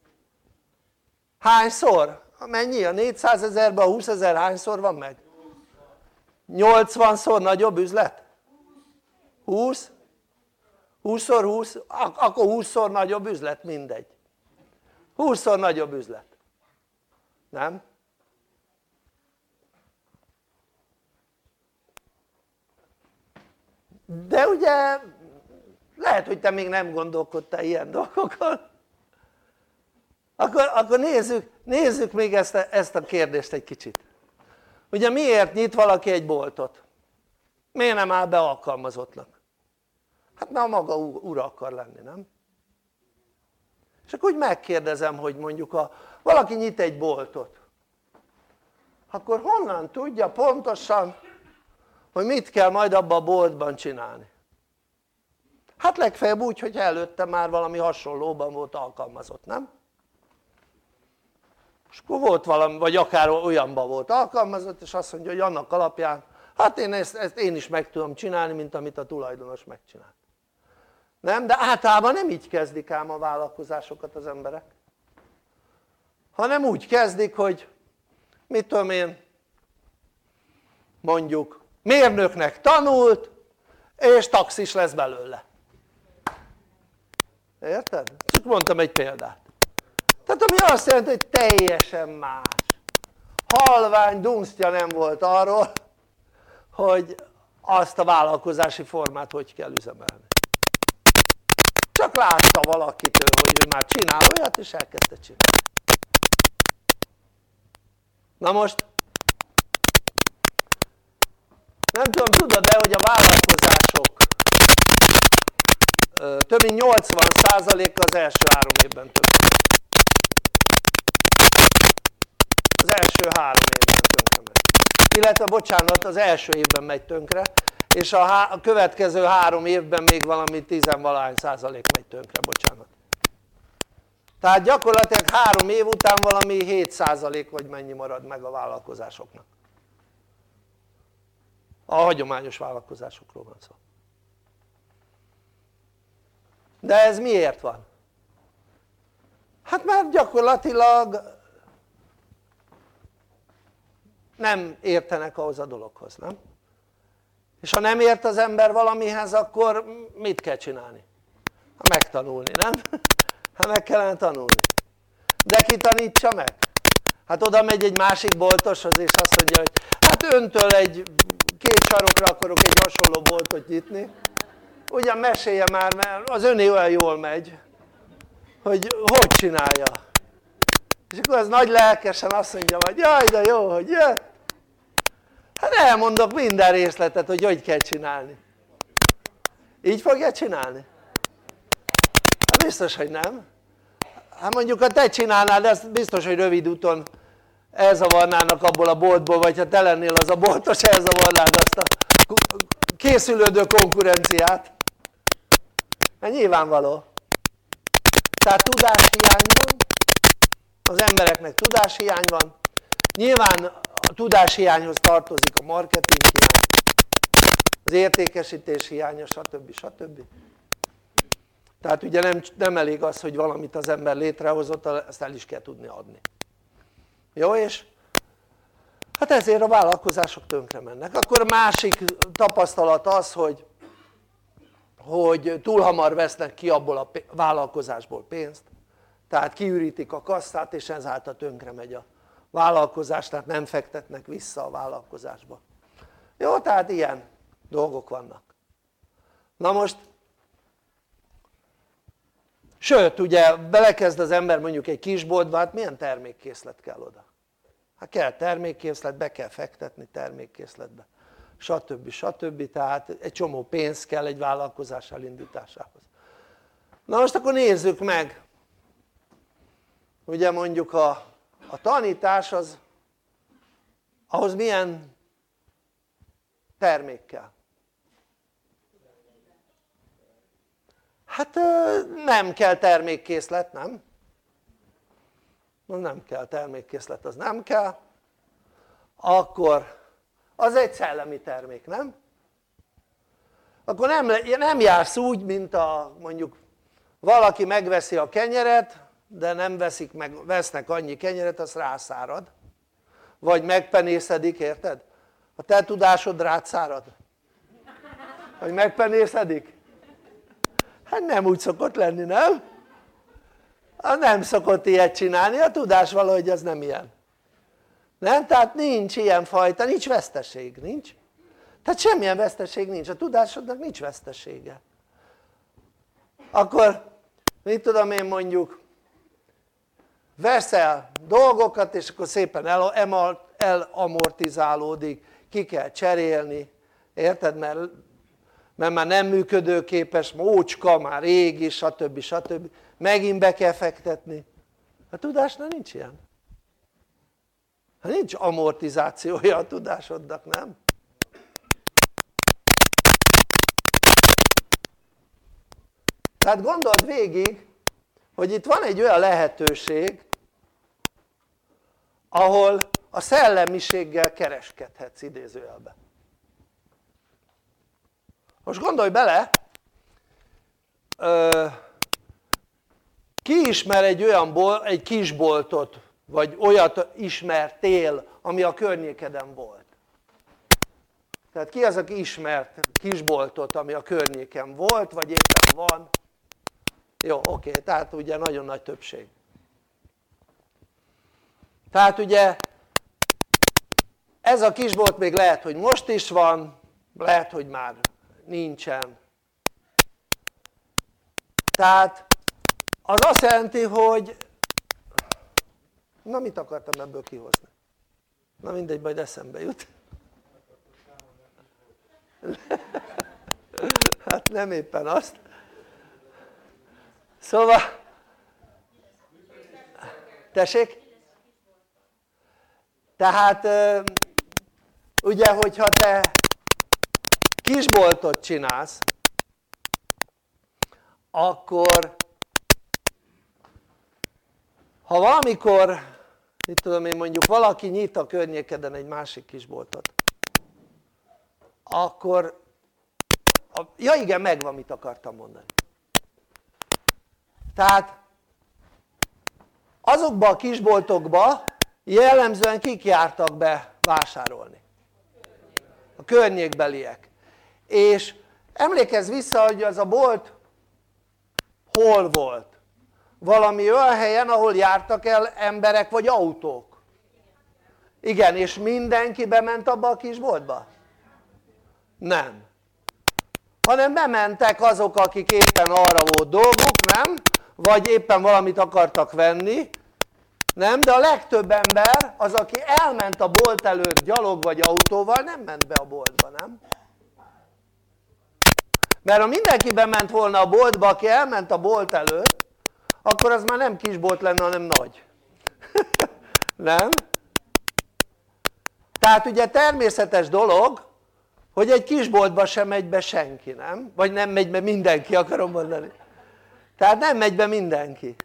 Hányszor? Mennyi? A négyszázezerben a húszezer hányszor van meg? nyolcvanszor nagyobb üzlet? húsz? húszszor húsz? Ak akkor húszszor nagyobb üzlet, mindegy. húszszor nagyobb üzlet. Nem? De ugye lehet, hogy te még nem gondolkodtál ilyen dolgokon. Akkor, akkor nézzük, nézzük még ezt a, ezt a kérdést egy kicsit. Ugye miért nyit valaki egy boltot? Miért nem áll be alkalmazottnak? Hát mert a maga ura akar lenni, nem? És akkor úgy megkérdezem, hogy mondjuk a, valaki nyit egy boltot, akkor honnan tudja pontosan, hogy mit kell majd abban a boltban csinálni? Hát legfeljebb úgy, hogy előtte már valami hasonlóban volt alkalmazott, nem? És akkor volt valami, vagy akár olyanban volt alkalmazott, és azt mondja, hogy annak alapján, hát én ezt, ezt én is meg tudom csinálni, mint amit a tulajdonos megcsinált. Nem? De általában nem így kezdik ám a vállalkozásokat az emberek, hanem úgy kezdik, hogy mit tudom én, mondjuk mérnöknek tanult, és taxis lesz belőle. Érted? Csak mondtam egy példát. Tehát ami azt jelenti, hogy teljesen más. Halvány dunsztja nem volt arról, hogy azt a vállalkozási formát hogy kell üzemelni. Csak látta valakitől, hogy ő már csinál olyat, és elkezdte csinálni. Na most, nem tudom, tudod-e, hogy a vállalkozások több mint nyolcvan százaléka az első három évben tönkre. Az első három évben tönkre megy. Illetve, bocsánat, az első évben megy tönkre, és a, há a következő három évben még valami tizenvalahány százalék megy tönkre, bocsánat. Tehát gyakorlatilag három év után valami hét százalék vagy mennyi marad meg a vállalkozásoknak. A hagyományos vállalkozásokról van szó. De ez miért van? Hát mert gyakorlatilag nem értenek ahhoz a dologhoz, nem? És ha nem ért az ember valamihez, akkor mit kell csinálni? Hát megtanulni, nem? Hát meg kellene tanulni. De ki tanítsa meg? Hát oda megy egy másik boltoshoz, és azt mondja, hogy hát öntől egy két sarokra akarok egy hasonló boltot nyitni. Ugyan mesélje már, mert az öné olyan jól megy, hogy hogy csinálja. És akkor az nagy lelkesen azt mondja, hogy jaj, de jó, hogy jött. Hát elmondok minden részletet, hogy hogy kell csinálni. Így fogja csinálni? Hát biztos, hogy nem. Hát mondjuk, ha te csinálnád ezt, biztos, hogy rövid úton elzavarnának abból a boltból, vagy ha te lennél az a boltos, elzavarnád azt a készülődő konkurenciát. Mert nyilvánvaló. Tehát tudáshiány van, az embereknek tudáshiány van. Nyilván a tudáshiányhoz tartozik a marketing hiány, az értékesítés hiánya, stb. stb. Tehát ugye nem, nem elég az, hogy valamit az ember létrehozott, ezt el is kell tudni adni. Jó, és hát ezért a vállalkozások tönkre mennek. Akkor a másik tapasztalat az, hogy, hogy túl hamar vesznek ki abból a vállalkozásból pénzt, tehát kiürítik a kasszát, és ezáltal tönkre megy a vállalkozás, tehát nem fektetnek vissza a vállalkozásba. Jó, tehát ilyen dolgok vannak. Na most, sőt, ugye belekezd az ember mondjuk egy kisboltba, hát milyen termékkészlet kell oda? Hát kell termékkészlet, be kell fektetni termékkészletbe, stb. stb. Tehát egy csomó pénz kell egy vállalkozás elindításához. Na most akkor nézzük meg, ugye mondjuk a, a tanítás az, ahhoz milyen termék kell? Hát nem kell termékkészlet, nem? Nem kell termékkészlet, az nem kell. Akkor az egy szellemi termék, nem? Akkor nem, nem jársz úgy, mint a mondjuk valaki megveszi a kenyeret, de nem veszik meg, vesznek annyi kenyeret, az rászárad. Vagy megpenészedik, érted? A te tudásod rád szárad? Vagy megpenészedik? Hát nem úgy szokott lenni, nem? Nem szokott ilyet csinálni, a tudás valahogy az nem ilyen. Nem? Tehát nincs ilyen fajta, nincs veszteség, nincs. Tehát semmilyen veszteség nincs, a tudásodnak nincs vesztesége. Akkor, mit tudom én mondjuk, veszel dolgokat, és akkor szépen el, elamortizálódik, ki kell cserélni, érted? Mert, mert már nem működőképes, mócska, már régi, stb. stb. Megint be kell fektetni. A tudásnál nincs ilyen. Hát nincs amortizációja a tudásodnak, nem? Tehát gondold végig, hogy itt van egy olyan lehetőség, ahol a szellemiséggel kereskedhetsz idézőjelben. Most gondolj bele, ki ismer egy olyan bol, egy kisboltot, vagy olyat ismertél, ami a környékeden volt? Tehát ki az, aki ismert kisboltot, ami a környéken volt, vagy éppen van? Jó, oké, tehát ugye nagyon nagy többség. Tehát ugye ez a kisbolt még lehet, hogy most is van, lehet, hogy már nincsen. Tehát az azt jelenti, hogy na mit akartam ebből kihozni? Na mindegy, majd eszembe jut. Hát nem éppen azt. Szóval, tessék? Tehát ugye, hogyha te kisboltot csinálsz, akkor ha valamikor, mit tudom én, mondjuk valaki nyit a környékeden egy másik kisboltot, akkor, a, ja igen, megvan, mit akartam mondani. Tehát azokba a kisboltokba jellemzően kik jártak be vásárolni? A környékbeliek. És emlékezz vissza, hogy az a bolt hol volt? Valami olyan helyen, ahol jártak el emberek vagy autók. Igen, és mindenki bement abba a kisboltba? Nem. Hanem bementek azok, akik éppen arra volt dolguk, nem? Vagy éppen valamit akartak venni, Nem? De a legtöbb ember az, aki elment a bolt előtt gyalog vagy autóval, nem ment be a boltba, nem? Mert ha mindenki bement volna a boltba, aki elment a bolt előtt, akkor az már nem kisbolt lenne, hanem nagy. Nem? Tehát ugye természetes dolog, hogy egy kisboltba sem megy be senki, nem? Vagy nem megy be mindenki, akarom mondani. Tehát nem megy be mindenki.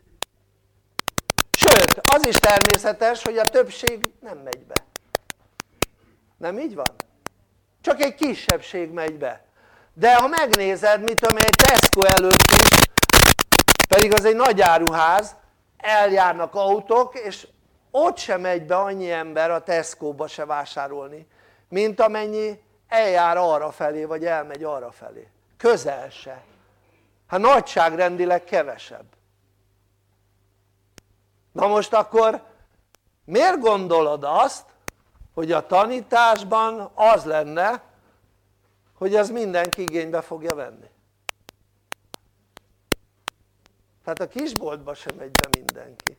Sőt, az is természetes, hogy a többség nem megy be. Nem így van? Csak egy kisebbség megy be. De ha megnézed, mit tudom én, egy Tesco előtt is, pedig az egy nagy áruház, eljárnak autók, és ott sem megy be annyi ember a Tesco-ba se vásárolni, mint amennyi eljár arra felé, vagy elmegy arra felé. Közel se. Hát nagyságrendileg kevesebb. Na most akkor miért gondolod azt, hogy a tanításban az lenne, hogy az mindenki igénybe fogja venni? Tehát a kisboltba sem megy be mindenki.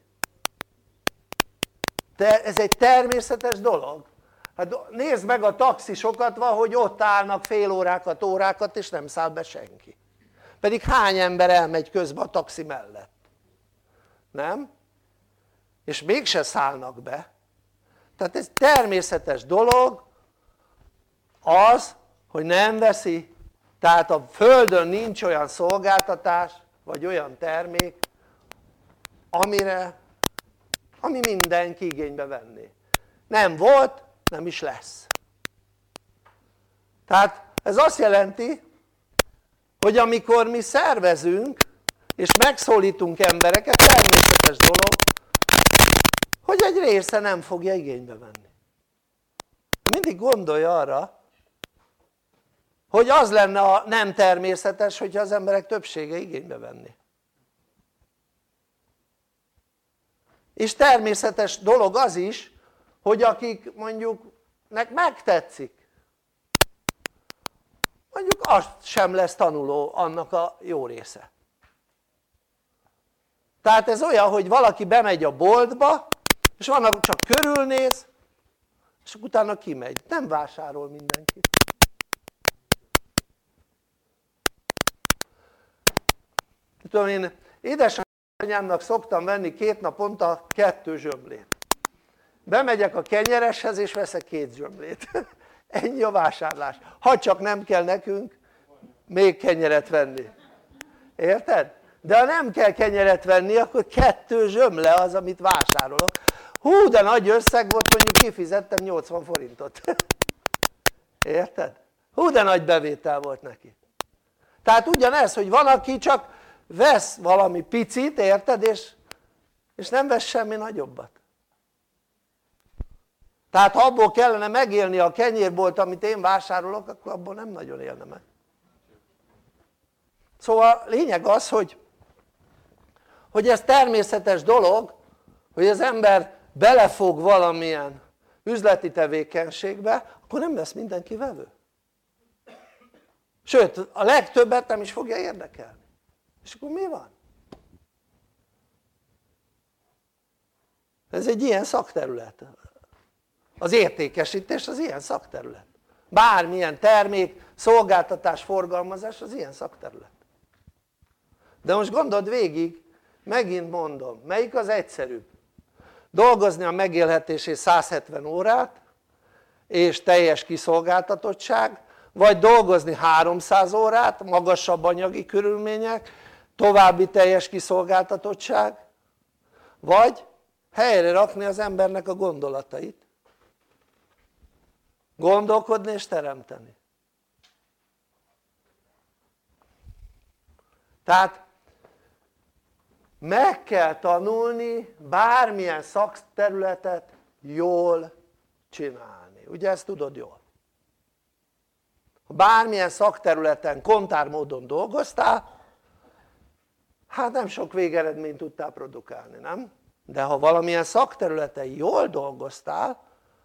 De ez egy természetes dolog. Hát nézd meg a taxisokat, hogy ott állnak fél órákat, órákat, és nem száll be senki. Pedig hány ember elmegy közben a taxi mellett? Nem? És mégse szállnak be. Tehát ez természetes dolog az, hogy nem veszi. Tehát a Földön nincs olyan szolgáltatás, vagy olyan termék, amire, ami mindenki igénybe venné. Nem volt, nem is lesz. Tehát ez azt jelenti, hogy amikor mi szervezünk, és megszólítunk embereket, természetes dolog, hogy egy része nem fogja igénybe venni. Mindig gondolj arra, hogy az lenne a nem természetes, hogyha az emberek többsége igénybe venni. És természetes dolog az is, hogy akik mondjuk nek megtetszik, mondjuk azt sem lesz tanuló annak a jó része. Tehát ez olyan, hogy valaki bemegy a boltba, és vannak csak körülnéz, és utána kimegy. Nem vásárol mindenki. Tudom, én édesanyámnak szoktam venni két naponta kettő zsömlét. Bemegyek a kenyereshez, és veszek két zsömlét. Ennyi a vásárlás. Ha csak nem kell nekünk még kenyeret venni. Érted? De ha nem kell kenyeret venni, akkor kettő zsömle az, amit vásárolok. Hú, de nagy összeg volt, mondjuk kifizettem nyolcvan forintot. Érted? Hú, de nagy bevétel volt neki. Tehát ugyanez, hogy van, aki csak vesz valami picit, érted? És, és nem vesz semmi nagyobbat. Tehát ha abból kellene megélni a kenyérbolt, amit én vásárolok, akkor abból nem nagyon élne meg. Szóval lényeg az, hogy, hogy ez természetes dolog, hogy az ember belefog valamilyen üzleti tevékenységbe, akkor nem lesz mindenki vevő. Sőt, a legtöbbet nem is fogja érdekelni. És akkor mi van? Ez egy ilyen szakterület. Az értékesítés az ilyen szakterület. Bármilyen termék, szolgáltatás, forgalmazás az ilyen szakterület. De most gondold végig, megint mondom, melyik az egyszerűbb? Dolgozni a megélhetését száz hetven órát, és teljes kiszolgáltatottság, vagy dolgozni háromszáz órát, magasabb anyagi körülmények, további teljes kiszolgáltatottság, vagy helyre rakni az embernek a gondolatait, gondolkodni és teremteni. Tehát meg kell tanulni bármilyen szakterületet jól csinálni. Ugye ezt tudod jól? Ha bármilyen szakterületen kontármódon dolgoztál, hát nem sok végeredményt tudtál produkálni, nem? De ha valamilyen szakterületen jól dolgoztál,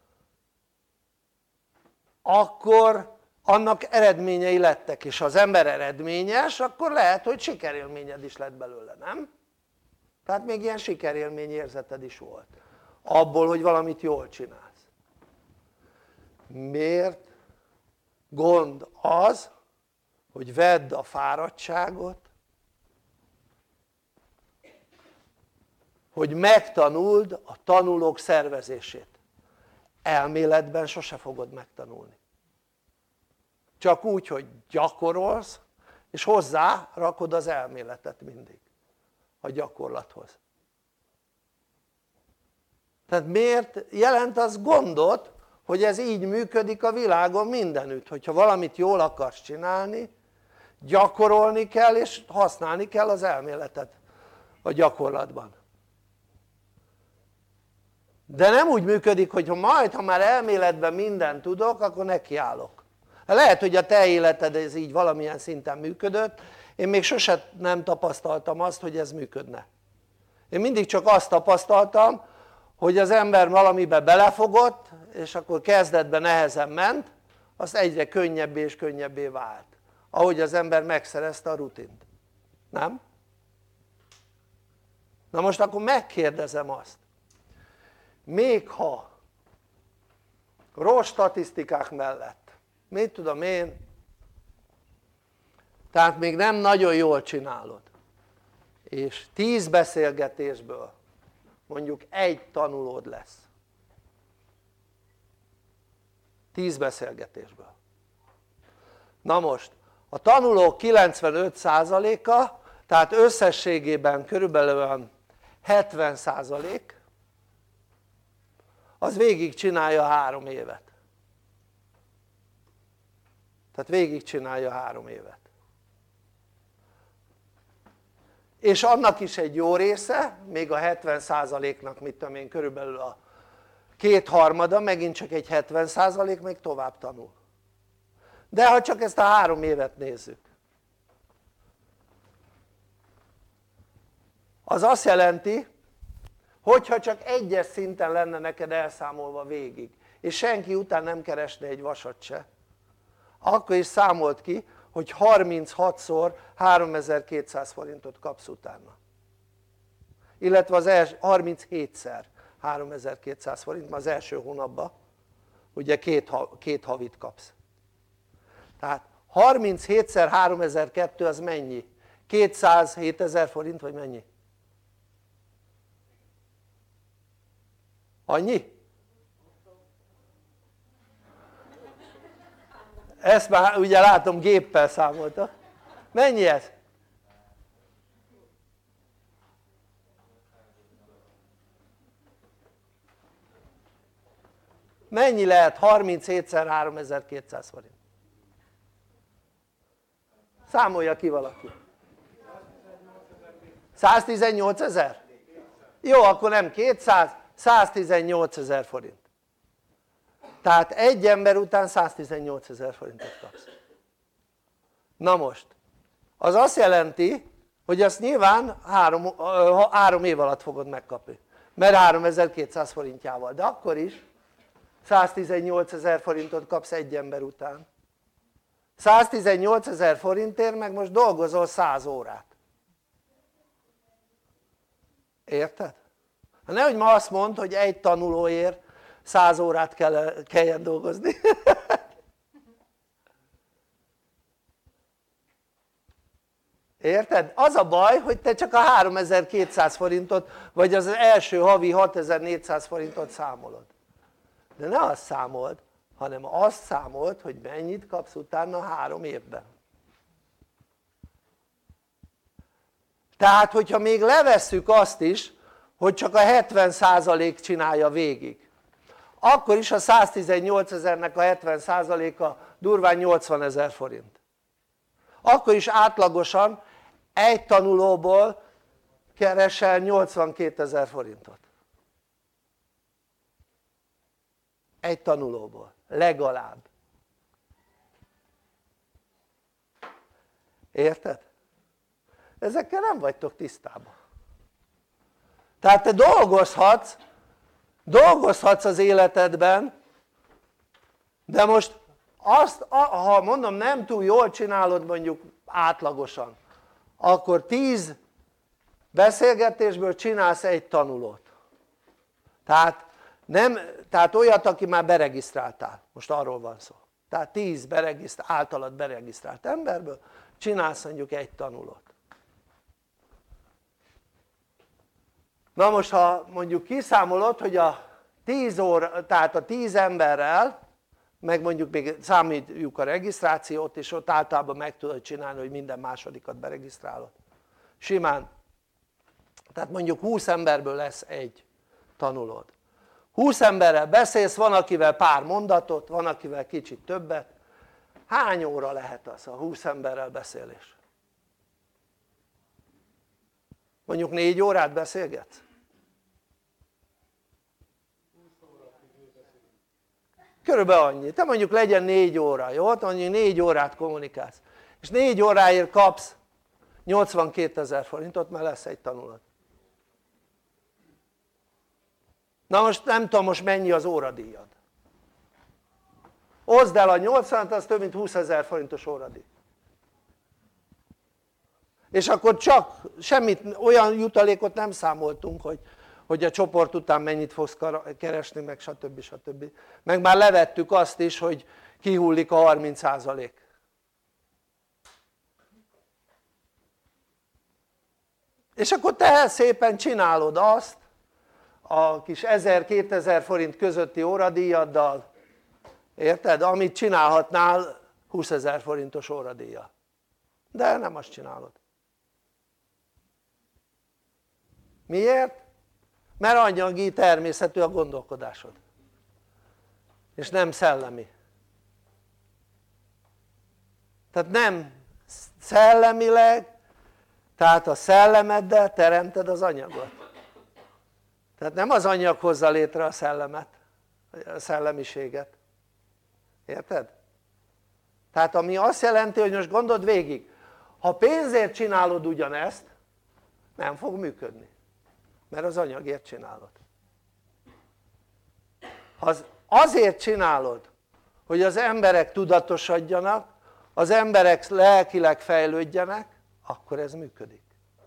akkor annak eredményei lettek, és ha az ember eredményes, akkor lehet, hogy sikerélményed is lett belőle, nem? Tehát még ilyen sikerélmény érzeted is volt abból, hogy valamit jól csinálsz. Miért gond az, hogy vedd a fáradtságot, hogy megtanuld a tanulók szervezését? Elméletben sose fogod megtanulni. Csak úgy, hogy gyakorolsz, és hozzá rakod az elméletet mindig a gyakorlathoz. Tehát miért jelent az gondot, hogy ez így működik a világon mindenütt? Hogyha valamit jól akarsz csinálni, gyakorolni kell és használni kell az elméletet a gyakorlatban. De nem úgy működik, hogy ha majd, ha már elméletben mindent tudok, akkor nekiállok. Lehet, hogy a te életed ez így valamilyen szinten működött, én még sose nem tapasztaltam azt, hogy ez működne. Én mindig csak azt tapasztaltam, hogy az ember valamibe belefogott, és akkor kezdetben nehezen ment, az egyre könnyebbé és könnyebbé vált, ahogy az ember megszerezte a rutint. Nem? Na most akkor megkérdezem azt, még ha rossz statisztikák mellett, mit tudom én, tehát még nem nagyon jól csinálod, és tíz beszélgetésből mondjuk egy tanulód lesz, tíz beszélgetésből. Na most a tanulók kilencvenöt százaléka, tehát összességében körülbelül hetven százalék, az végig csinálja három évet. Tehát végig csinálja három évet. És annak is egy jó része, még a hetven százaléknak, mit tudom én, körülbelül a kétharmada, megint csak egy hetven százalék még tovább tanul. De ha csak ezt a három évet nézzük, az azt jelenti, hogyha csak egyes szinten lenne neked elszámolva végig, és senki után nem keresne egy vasat se, akkor is számolt ki, hogy harminchatszor háromezer-kétszáz forintot kapsz utána. Illetve az els, harminchétszer háromezer-kétszáz forint, mert az első hónapban ugye két, két havit kapsz. Tehát harminchétszer háromezer-kettő az mennyi? kétszázhétezer forint vagy mennyi? Annyi? Ezt már ugye látom géppel számolta. Mennyi ez? Mennyi lehet harminchétszer háromezer-kétszáz forint? Számolja ki valaki. száztizennyolcezer? Jó, akkor nem kétszáz, száztizennyolcezer forint. Tehát egy ember után száztizennyolcezer forintot kapsz. Na most, az azt jelenti, hogy azt nyilván három, három év alatt fogod megkapni, mert háromezer-kétszáz forintjával, de akkor is száztizennyolcezer forintot kapsz egy ember után. száztizennyolcezer forintért meg most dolgozol száz órát. Érted? Nehogy ma azt mondd, hogy egy tanulóért száz órát kell, kelljen dolgozni. Érted? Az a baj, hogy te csak a háromezer-kétszáz forintot, vagy az első havi hatezer-négyszáz forintot számolod. De ne azt számold, hanem azt számold, hogy mennyit kapsz utána három évben. Tehát, hogyha még levesszük azt is, hogy csak a hetven százalék csinálja végig, akkor is a száztizennyolcezernek a hetven százaléka durván nyolcvanezer forint. Akkor is átlagosan egy tanulóból keresel nyolcvankétezer forintot. Egy tanulóból, legalább. Érted? Ezekkel nem vagytok tisztában. Tehát te dolgozhatsz, dolgozhatsz az életedben, de most azt, ha mondom nem túl jól csinálod mondjuk átlagosan, akkor tíz beszélgetésből csinálsz egy tanulót. Tehát, nem, tehát olyat, aki már beregisztráltál, most arról van szó. Tehát tíz beregisztrált, általad beregisztrált emberből csinálsz mondjuk egy tanulót. Na most ha mondjuk kiszámolod, hogy a tíz óra, tehát a tíz emberrel, meg mondjuk még számítjuk a regisztrációt, és ott általában meg tudod csinálni, hogy minden másodikat beregisztrálod. Simán. Tehát mondjuk húsz emberből lesz egy tanulód. húsz emberrel beszélsz, van akivel pár mondatot, van akivel kicsit többet. Hány óra lehet az a húsz emberrel beszélés? Mondjuk négy órát beszélgetsz? Körülbelül annyi. Te mondjuk legyen négy óra, jó? Mondjuk négy órát kommunikálsz. És négy óráért kapsz nyolcvankétezer forintot, mert lesz egy tanulat. Na most nem tudom most mennyi az óradíjad. Oszd el a nyolcvanat, az több mint húszezer forintos óradíj. És akkor csak semmit, olyan jutalékot nem számoltunk, hogy, hogy a csoport után mennyit fogsz keresni, meg stb. stb. Meg már levettük azt is, hogy kihullik a harminc százalék. És akkor te szépen csinálod azt a kis ezer-kétezer forint közötti óradíjaddal, érted? Amit csinálhatnál húszezer forintos óradíjjal. De nem azt csinálod. Miért? Mert anyagi természetű a gondolkodásod. És nem szellemi. Tehát nem szellemileg, tehát a szellemeddel teremted az anyagot. Tehát nem az anyag hozza létre a szellemet, a szellemiséget. Érted? Tehát ami azt jelenti, hogy most gondold végig, ha pénzért csinálod ugyanezt, nem fog működni. Mert az anyagért csinálod. Ha az azért csinálod, hogy az emberek tudatosodjanak, az emberek lelkileg fejlődjenek, akkor ez működik.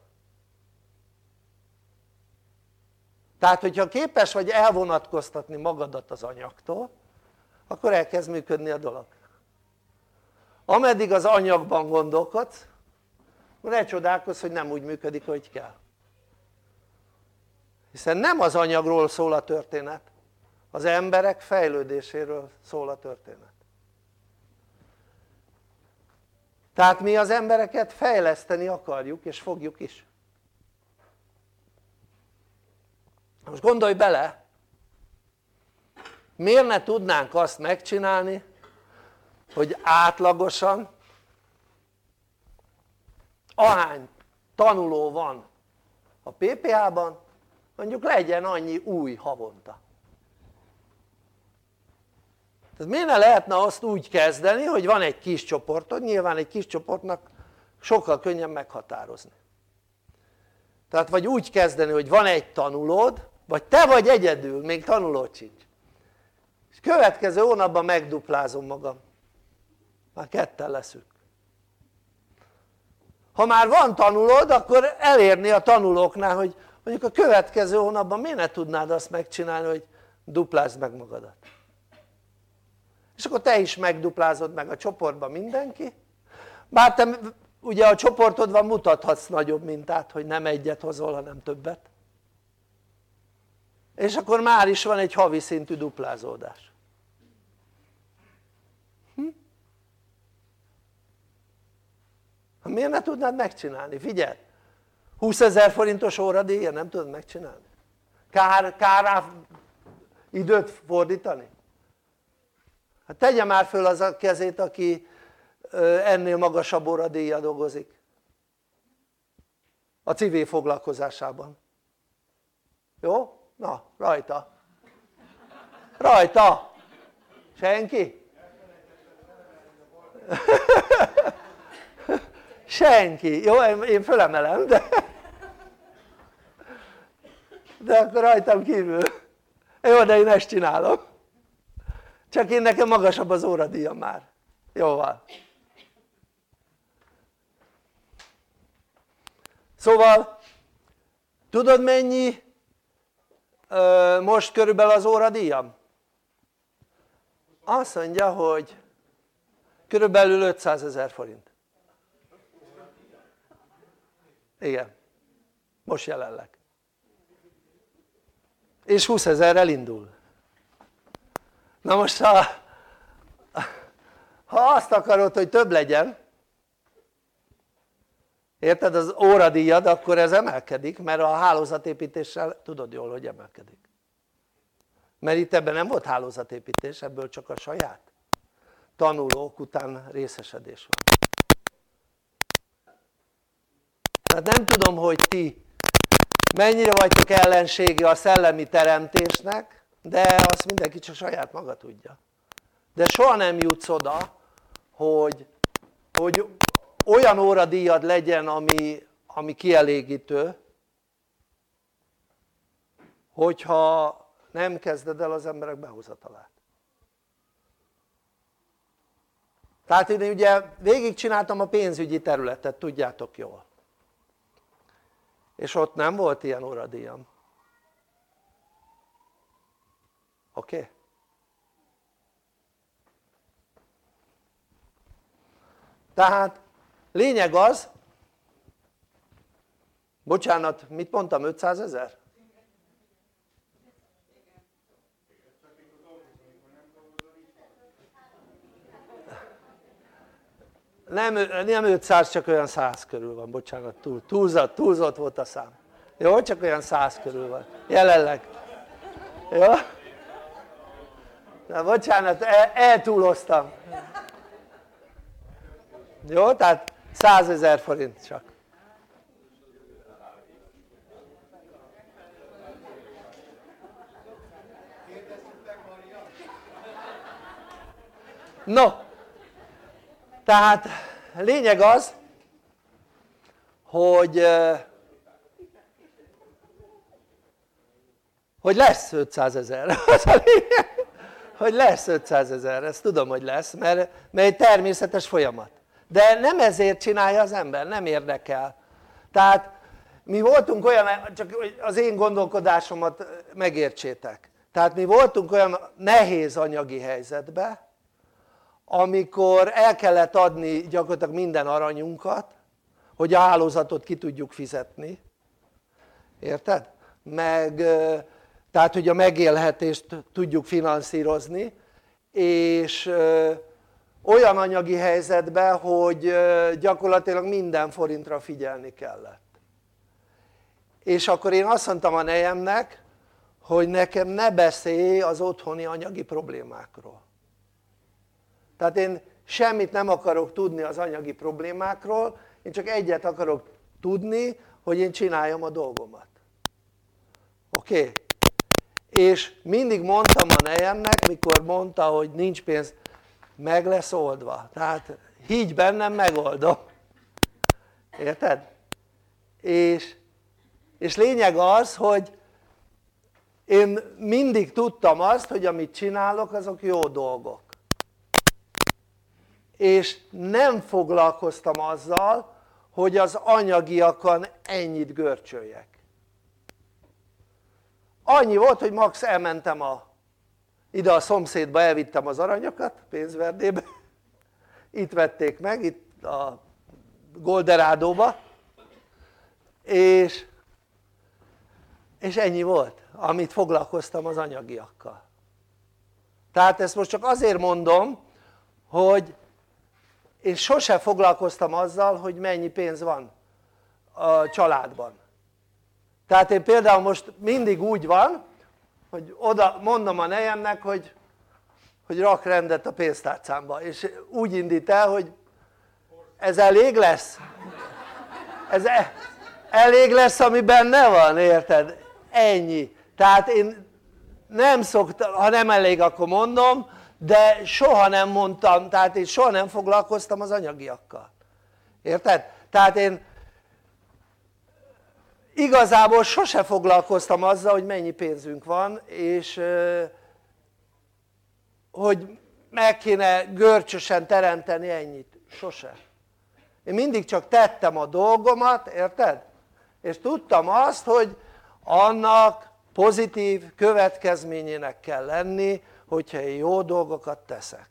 Tehát hogyha képes vagy elvonatkoztatni magadat az anyagtól, akkor elkezd működni a dolog. Ameddig az anyagban gondolkodsz, ne csodálkozz, hogy nem úgy működik, hogy kell. Hiszen nem az anyagról szól a történet, az emberek fejlődéséről szól a történet. Tehát mi az embereket fejleszteni akarjuk, és fogjuk is. Most gondolj bele, miért ne tudnánk azt megcsinálni, hogy átlagosan ahány tanuló van a pé pé á-ban, mondjuk legyen annyi új havonta. Tehát miért ne lehetne azt úgy kezdeni, hogy van egy kis csoportod, nyilván egy kis csoportnak sokkal könnyebb meghatározni. Tehát vagy úgy kezdeni, hogy van egy tanulód, vagy te vagy egyedül, még tanulód sincs. És következő hónapban megduplázom magam. Már ketten leszünk. Ha már van tanulód, akkor elérni a tanulóknál, hogy mondjuk a következő hónapban miért ne tudnád azt megcsinálni, hogy duplázd meg magadat. És akkor te is megduplázod meg a csoportban mindenki. Bár te ugye a csoportodban mutathatsz nagyobb mintát, hogy nem egyet hozol, hanem többet. És akkor már is van egy havi szintű duplázódás. Hm? Miért ne tudnád megcsinálni? Figyelj! húszezer forintos óradíjra nem tudod megcsinálni? Kár, kár rá időt fordítani? Hát tegye már föl az a kezét, aki ennél magasabb óradíjjal dolgozik a civil foglalkozásában. Jó? Na, rajta. Rajta! Senki? Senki. Jó, én fölemelem, de de akkor rajtam kívül. Jó, de én ezt csinálom. Csak én nekem magasabb az óradíjam már. Jó van. Szóval Tudod mennyi ö, most körülbelül az óradíjam? Azt mondja, hogy körülbelül ötszázezer forint. Igen, most jelenleg. És húszezerrel indul. Na most ha, ha azt akarod, hogy több legyen, érted, az óradíjad, akkor ez emelkedik, mert a hálózatépítéssel tudod jól, hogy emelkedik. Mert itt ebben nem volt hálózatépítés, ebből csak a saját tanulók után részesedés van. Tehát nem tudom, hogy ti mennyire vagytok ellensége a szellemi teremtésnek, de azt mindenki csak saját maga tudja. De soha nem jutsz oda, hogy, hogy olyan óradíjad legyen, ami, ami kielégítő, hogyha nem kezded el az emberek behozatalát. Tehát én ugye végigcsináltam a pénzügyi területet, tudjátok jól. És ott nem volt ilyen óradíjam. Oké? Okay? Tehát lényeg az, bocsánat, mit mondtam, ötszázezer? Nem, nem ötszáz, csak olyan száz körül van, bocsánat, túl, túlzott, túlzott volt a szám. Jó, csak olyan száz körül van, jelenleg. Jó? Na, bocsánat, el, eltúloztam. Jó, tehát százezer forint csak. No, tehát lényeg az, hogy hogy lesz ötszázezer, hogy lesz ötszázezer, ezt tudom, hogy lesz, mert, mert egy természetes folyamat. De nem ezért csinálja az ember, nem érdekel. Tehát mi voltunk olyan, csak az én gondolkodásomat megértsétek, tehát mi voltunk olyan nehéz anyagi helyzetben, amikor el kellett adni gyakorlatilag minden aranyunkat, hogy a hálózatot ki tudjuk fizetni, érted? Meg, tehát hogy a megélhetést tudjuk finanszírozni, és olyan anyagi helyzetben, hogy gyakorlatilag minden forintra figyelni kellett. És akkor én azt mondtam a nejemnek, hogy nekem ne beszélj az otthoni anyagi problémákról. Tehát én semmit nem akarok tudni az anyagi problémákról, én csak egyet akarok tudni, hogy én csináljam a dolgomat. Oké? Okay? És mindig mondtam a nejemnek, mikor mondta, hogy nincs pénz, meg lesz oldva. Tehát higgy bennem, megoldom. Érted? És, és lényeg az, hogy én mindig tudtam azt, hogy amit csinálok, azok jó dolgok. És nem foglalkoztam azzal, hogy az anyagiakon ennyit görcsöljek. Annyi volt, hogy max elmentem a, ide a szomszédba, elvittem az aranyokat pénzverdébe, itt vették meg, itt a Golderádóba, és, és ennyi volt, amit foglalkoztam az anyagiakkal. Tehát ezt most csak azért mondom, hogy én sose foglalkoztam azzal, hogy mennyi pénz van a családban. Tehát én például most mindig úgy van, hogy oda mondom a nejemnek, hogy, hogy rak rendet a pénztárcámba, és úgy indít el, hogy ez elég lesz? Ez elég lesz, ami benne van, érted? Ennyi. Tehát én nem szoktam, ha nem elég, akkor mondom, de soha nem mondtam, tehát én soha nem foglalkoztam az anyagiakkal. Érted? Tehát én igazából sose foglalkoztam azzal, hogy mennyi pénzünk van, és hogy meg kéne görcsösen teremteni ennyit. Sose. Én mindig csak tettem a dolgomat, érted? És tudtam azt, hogy annak pozitív következményének kell lenni, hogyha én jó dolgokat teszek.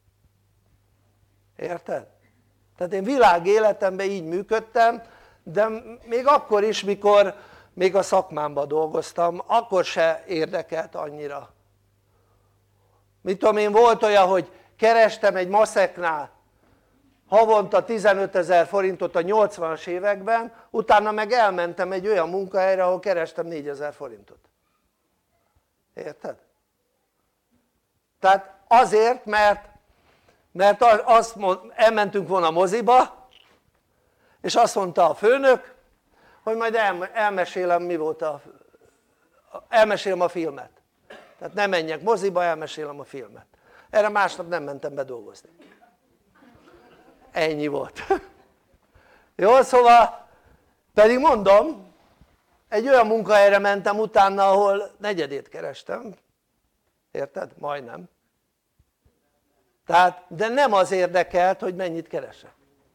Érted? Tehát én világ életemben így működtem, de még akkor is, mikor még a szakmámban dolgoztam, akkor se érdekelt annyira. Mit tudom én, volt olyan, hogy kerestem egy maszeknál havonta tizenötezer forintot a nyolcvanas években, utána meg elmentem egy olyan munkahelyre, ahol kerestem négyezer forintot. Érted? Tehát azért, mert, mert azt mond, elmentünk volna a moziba, és azt mondta a főnök, hogy majd el, elmesélem mi volt a, elmesélem a filmet. Tehát nem menjek moziba, elmesélem a filmet. Erre másnap nem mentem be dolgozni. Ennyi volt. Jó, szóval pedig mondom, egy olyan munkahelyre mentem utána, ahol negyedét kerestem. Érted? Majdnem. Tehát, de nem az érdekelt, hogy mennyit keresek.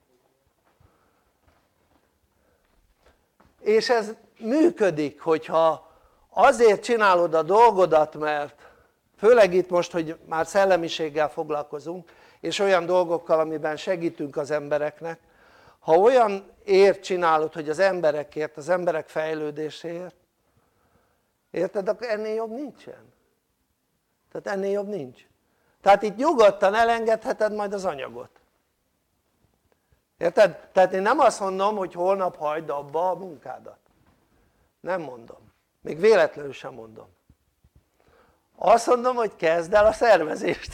És ez működik, hogyha azért csinálod a dolgodat, mert főleg itt most, hogy már szellemiséggel foglalkozunk, és olyan dolgokkal, amiben segítünk az embereknek, ha olyan ért csinálod, hogy az emberekért, az emberek fejlődéséért, érted? Akkor ennél jobb nincsen. Tehát ennél jobb nincs. Tehát itt nyugodtan elengedheted majd az anyagot. Érted? Tehát én nem azt mondom, hogy holnap hagyd abba a munkádat. Nem mondom. Még véletlenül sem mondom. Azt mondom, hogy kezd el a szervezést.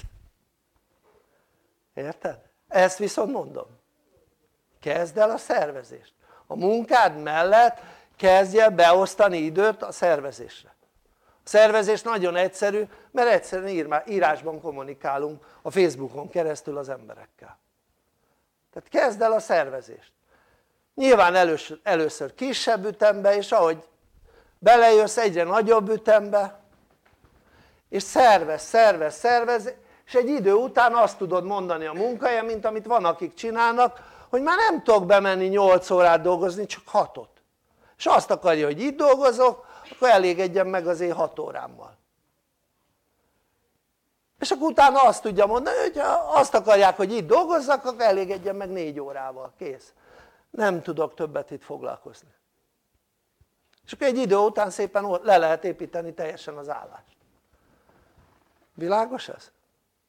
Érted? Ezt viszont mondom. Kezd el a szervezést. A munkád mellett kezdj el beosztani időt a szervezésre. A szervezés nagyon egyszerű, mert egyszerűen írásban kommunikálunk a Facebookon keresztül az emberekkel. Tehát kezd el a szervezést. Nyilván először, először kisebb ütembe, és ahogy belejössz egyre nagyobb ütembe, és szervez, szervez, szervez, és egy idő után azt tudod mondani a munkahelyen, mint amit van akik csinálnak, hogy már nem tudok bemenni nyolc órát dolgozni, csak hatot. És azt akarja, hogy itt dolgozok, akkor elégedjen meg az én hat órámmal. És akkor utána azt tudja mondani, hogy ha azt akarják, hogy itt dolgozzak, akkor elégedjen meg négy órával, kész. Nem tudok többet itt foglalkozni. És akkor egy idő után szépen le lehet építeni teljesen az állást. Világos ez?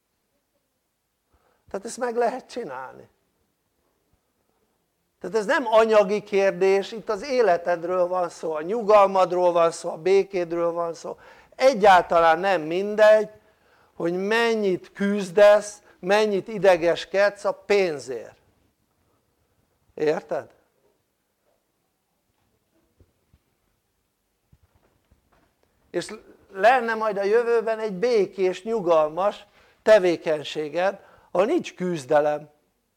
Tehát ezt meg lehet csinálni. Tehát ez nem anyagi kérdés, itt az életedről van szó, a nyugalmadról van szó, a békédről van szó. Egyáltalán nem mindegy, hogy mennyit küzdesz, mennyit idegeskedsz a pénzért. Érted? És lenne majd a jövőben egy békés, nyugalmas tevékenységed, ahol nincs küzdelem.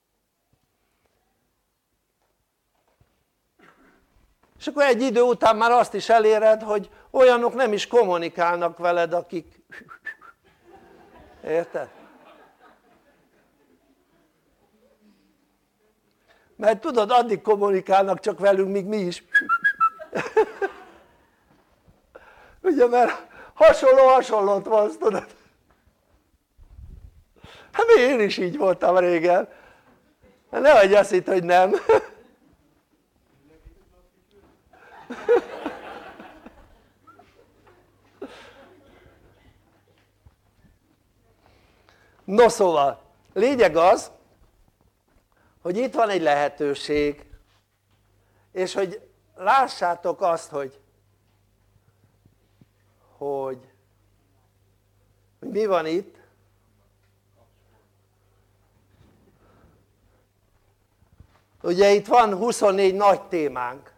És akkor egy idő után már azt is eléred, hogy olyanok nem is kommunikálnak veled, akik... Érted? Mert tudod, addig kommunikálnak csak velünk, míg mi is. Ugye, mert hasonló hasonlót vonsz, tudod? Hát én is így voltam régen. Nehogy azt hitt, hogy nem. No szóval, lényeg az, hogy itt van egy lehetőség, és hogy lássátok azt, hogy, hogy, hogy mi van itt. Ugye itt van huszonnégy nagy témánk.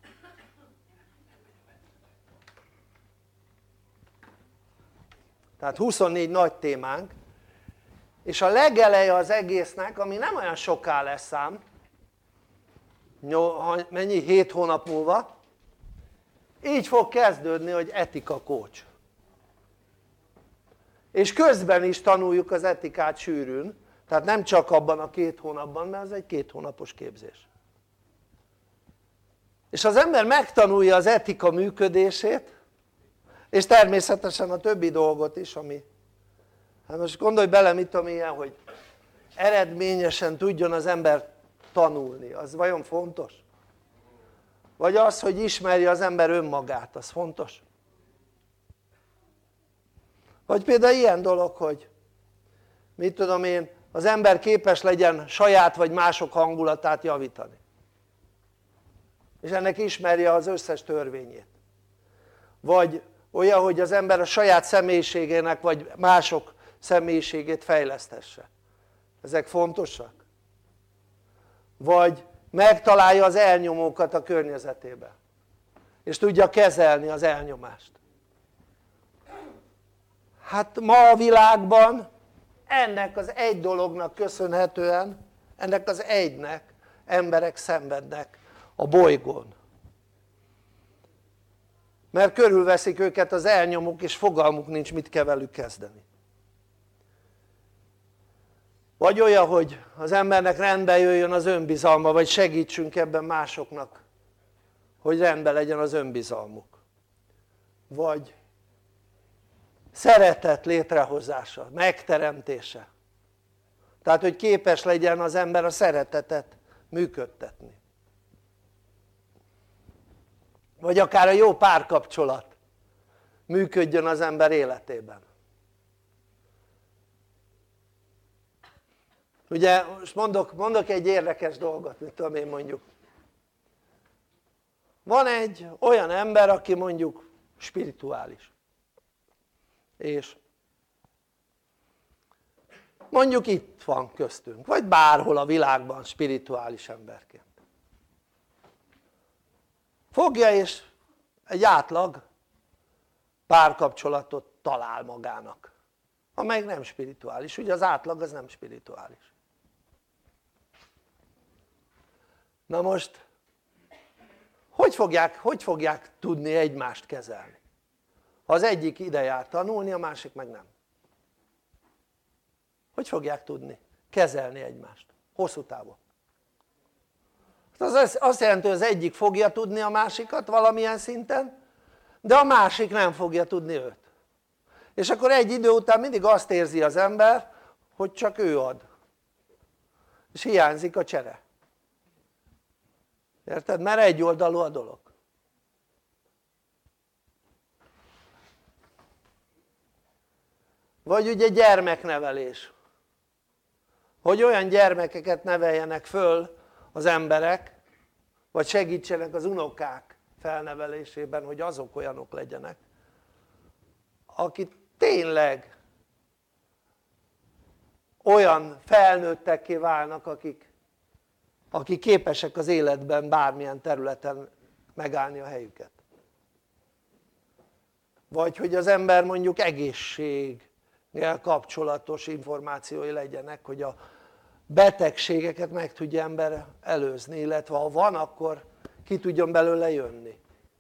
Tehát huszonnégy nagy témánk, és a legeleje az egésznek, ami nem olyan soká lesz ám, mennyi? hét hónap múlva, így fog kezdődni, hogy etika coach. És közben is tanuljuk az etikát sűrűn, tehát nem csak abban a két hónapban, mert ez egy két hónapos képzés. És az ember megtanulja az etika működését, és természetesen a többi dolgot is, ami, hát most gondolj bele, mit tudom ilyen, hogy eredményesen tudjon az ember tanulni, az vajon fontos? Vagy az, hogy ismerje az ember önmagát, az fontos? Vagy például ilyen dolog, hogy mit tudom én, az ember képes legyen saját vagy mások hangulatát javítani. És ennek ismerje az összes törvényét. Vagy olyan, hogy az ember a saját személyiségének vagy mások személyiségét fejlesztesse. Ezek fontosak? Vagy megtalálja az elnyomókat a környezetében, és tudja kezelni az elnyomást. Hát ma a világban ennek az egy dolognak köszönhetően, ennek az egynek emberek szenvednek a bolygón. Mert körülveszik őket az elnyomók, és fogalmuk nincs, mit kell velük kezdeni. Vagy olyan, hogy az embernek rendbe jöjjön az önbizalma, vagy segítsünk ebben másoknak, hogy rendben legyen az önbizalmuk. Vagy szeretet létrehozása, megteremtése. Tehát, hogy képes legyen az ember a szeretetet működtetni. Vagy akár a jó párkapcsolat működjön az ember életében. Ugye most mondok, mondok egy érdekes dolgot, mit tudom én mondjuk. Van egy olyan ember, aki mondjuk spirituális. És mondjuk itt van köztünk, vagy bárhol a világban spirituális emberként. Fogja és egy átlag párkapcsolatot talál magának, amely nem spirituális. Ugye az átlag az nem spirituális. Na most, hogy fogják, hogy fogják tudni egymást kezelni? Ha az egyik ide jár tanulni, a másik meg nem. Hogy fogják tudni kezelni egymást? Hosszú távon. Az azt jelenti, hogy az egyik fogja tudni a másikat valamilyen szinten, de a másik nem fogja tudni őt. És akkor egy idő után mindig azt érzi az ember, hogy csak ő ad. És hiányzik a csere. Érted? Mert egyoldalú a dolog. Vagy ugye gyermeknevelés. Hogy olyan gyermekeket neveljenek föl az emberek, vagy segítsenek az unokák felnevelésében, hogy azok olyanok legyenek, akik tényleg olyan felnőttekké válnak, akik, akik képesek az életben bármilyen területen megállni a helyüket. Vagy hogy az ember mondjuk egészséggel kapcsolatos információi legyenek, hogy a betegségeket meg tudja ember előzni, illetve ha van, akkor ki tudjon belőle jönni.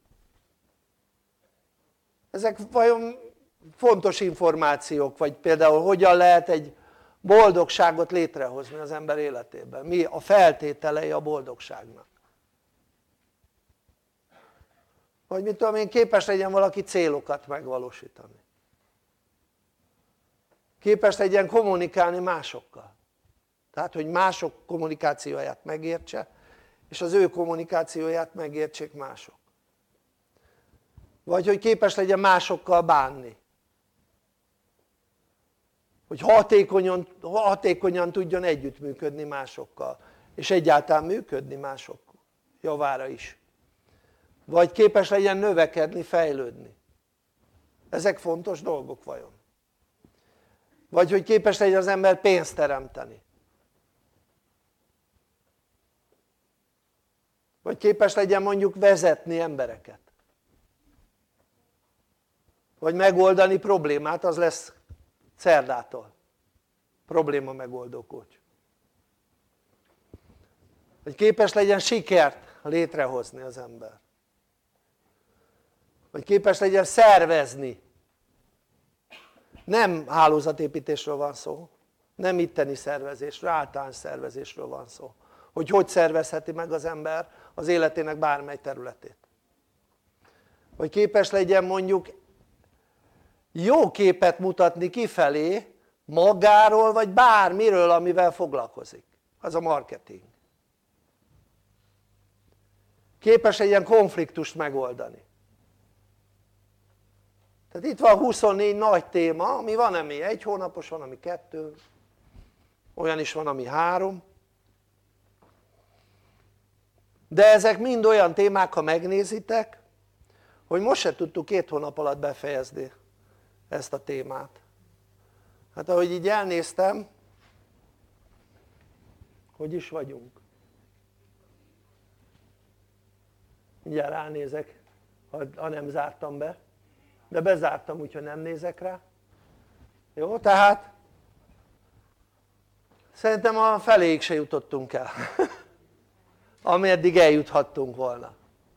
Ezek vajon fontos információk, vagy például hogyan lehet egy boldogságot létrehozni az ember életében? Mi a feltételei a boldogságnak? Vagy mit tudom én, képes legyen valaki célokat megvalósítani. Képes legyen kommunikálni másokkal. Tehát, hogy mások kommunikációját megértse, és az ő kommunikációját megértsék mások. Vagy hogy képes legyen másokkal bánni. Hogy hatékonyan, hatékonyan tudjon együttműködni másokkal, és egyáltalán működni mások javára is. Vagy képes legyen növekedni, fejlődni. Ezek fontos dolgok vajon? Vagy hogy képes legyen az ember pénzt teremteni. Vagy képes legyen mondjuk vezetni embereket. Vagy megoldani problémát, az lesz szerdától. Probléma megoldó coach. Hogy képes legyen sikert létrehozni az ember. Vagy képes legyen szervezni. Nem hálózatépítésről van szó, nem itteni szervezésről, általános szervezésről van szó. Hogy hogy szervezheti meg az ember az életének bármely területét. Hogy képes legyen mondjuk jó képet mutatni kifelé magáról vagy bármiről, amivel foglalkozik. Az a marketing. Képes legyen konfliktust megoldani. Tehát itt van huszonnégy nagy téma, ami van, ami egy hónapos, van, ami kettő, olyan is van, ami három. De ezek mind olyan témák, ha megnézitek, hogy most se tudtuk két hónap alatt befejezni ezt a témát. Hát ahogy így elnéztem, hogy is vagyunk. Mindjárt ránézek, ha, ha nem zártam be, de bezártam, úgyhogy nem nézek rá. Jó, tehát szerintem a feléig se jutottunk el, ameddig eljuthattunk volna.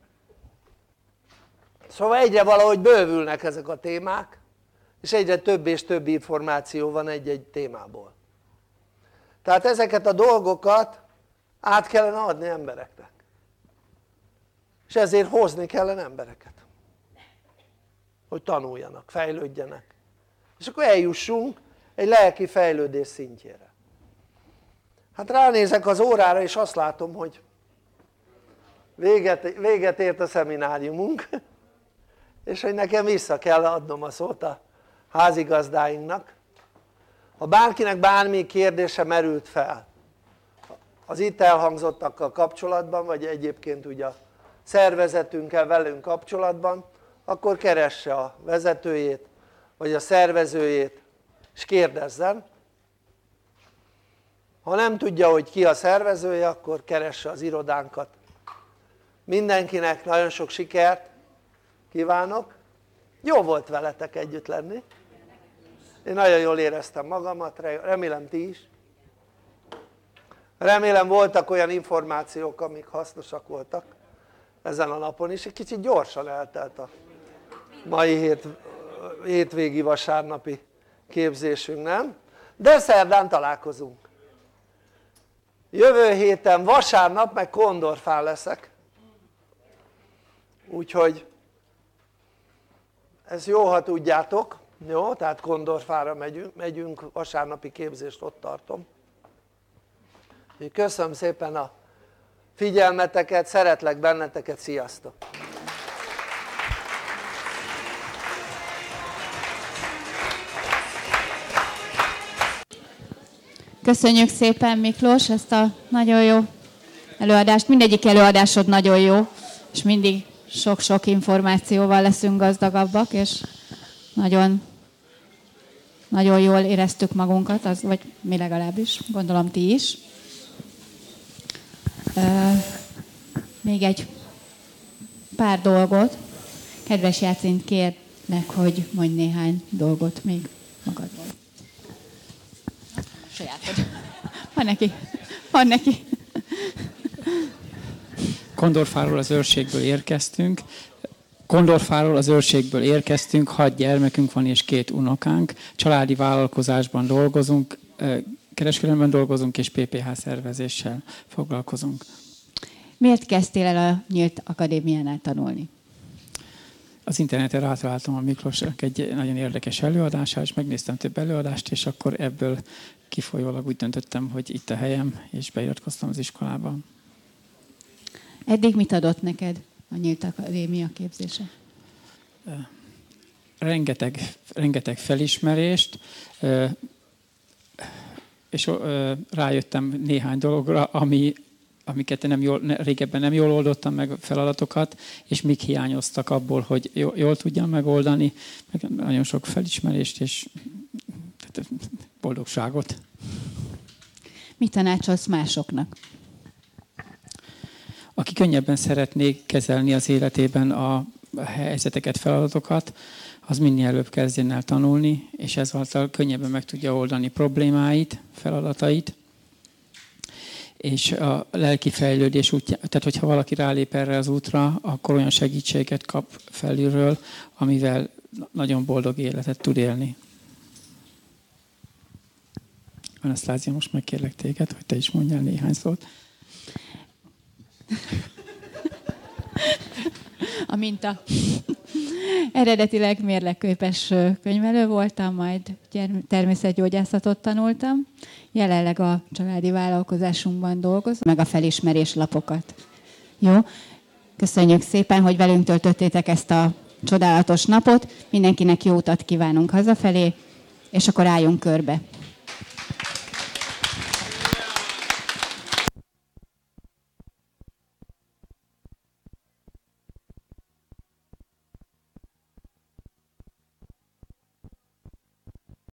Szóval egyre valahogy bővülnek ezek a témák, és egyre több és több információ van egy-egy témából. Tehát ezeket a dolgokat át kellene adni embereknek. És ezért hozni kellene embereket. Hogy tanuljanak, fejlődjenek. És akkor eljussunk egy lelki fejlődés szintjére. Hát ránézek az órára, és azt látom, hogy véget, véget ért a szemináriumunk, és hogy nekem vissza kell adnom a szót a házigazdáinknak. Ha bárkinek bármi kérdése merült fel az itt elhangzottakkal kapcsolatban, vagy egyébként ugye a szervezetünkkel velünk kapcsolatban, akkor keresse a vezetőjét, vagy a szervezőjét, és kérdezzen. Ha nem tudja, hogy ki a szervezője, akkor keresse az irodánkat. Mindenkinek nagyon sok sikert kívánok. Jó volt veletek együtt lenni. Én nagyon jól éreztem magamat, remélem ti is. Remélem voltak olyan információk, amik hasznosak voltak ezen a napon is. Egy kicsit gyorsan eltelt a mai hét, hétvégi vasárnapi képzésünk, nem? De szerdán találkozunk. Jövő héten vasárnap meg Kondorfán leszek. Úgyhogy ez jó, ha tudjátok. Jó, tehát Kondorfára megyünk, megyünk, vasárnapi képzést ott tartom. Köszönöm szépen a figyelmeteket, szeretlek benneteket, sziasztok! Köszönjük szépen, Miklós, ezt a nagyon jó előadást. Mindegyik előadásod nagyon jó, és mindig sok-sok információval leszünk gazdagabbak, és nagyon, nagyon jól éreztük magunkat, az, vagy mi legalábbis, gondolom ti is. Uh, még egy pár dolgot. Kedves Jácint, kérlek, hogy mondj néhány dolgot még magadról. Sajátod. Van neki. Van neki. Kondorfáról az őrségből érkeztünk. Kondorfáról az őrségből érkeztünk, hat gyermekünk van és két unokánk. Családi vállalkozásban dolgozunk, kereskedelemben dolgozunk és pé pé há szervezéssel foglalkozunk. Miért kezdtél el a Nyílt Akadémiánál tanulni? Az interneten rátaláltam a Miklósnak egy nagyon érdekes előadására, és megnéztem több előadást, és akkor ebből kifolyólag úgy döntöttem, hogy itt a helyem, és beiratkoztam az iskolába. Eddig mit adott neked a Nyílt Akadémia képzése? Rengeteg, rengeteg felismerést, és rájöttem néhány dologra, ami, amiket nem jól, régebben nem jól oldottam meg feladatokat, és mik hiányoztak abból, hogy jól, jól tudjam megoldani, meg nagyon sok felismerést és boldogságot. Mit tanácsolsz másoknak? Aki könnyebben szeretné kezelni az életében a helyzeteket, feladatokat, az minél előbb kezdjen el tanulni, és ezáltal könnyebben meg tudja oldani problémáit, feladatait, és a lelki fejlődés útján, tehát hogyha valaki rálép erre az útra, akkor olyan segítséget kap felülről, amivel nagyon boldog életet tud élni. Anasztázia, most megkérlek téged, hogy te is mondjál néhány szót. a minta. Eredetileg mérlegképes könyvelő voltam, majd természetgyógyászatot tanultam. Jelenleg a családi vállalkozásunkban dolgozom, meg a felismerés lapokat. Jó? Köszönjük szépen, hogy velünk töltöttétek ezt a csodálatos napot. Mindenkinek jó utat kívánunk hazafelé, és akkor álljunk körbe.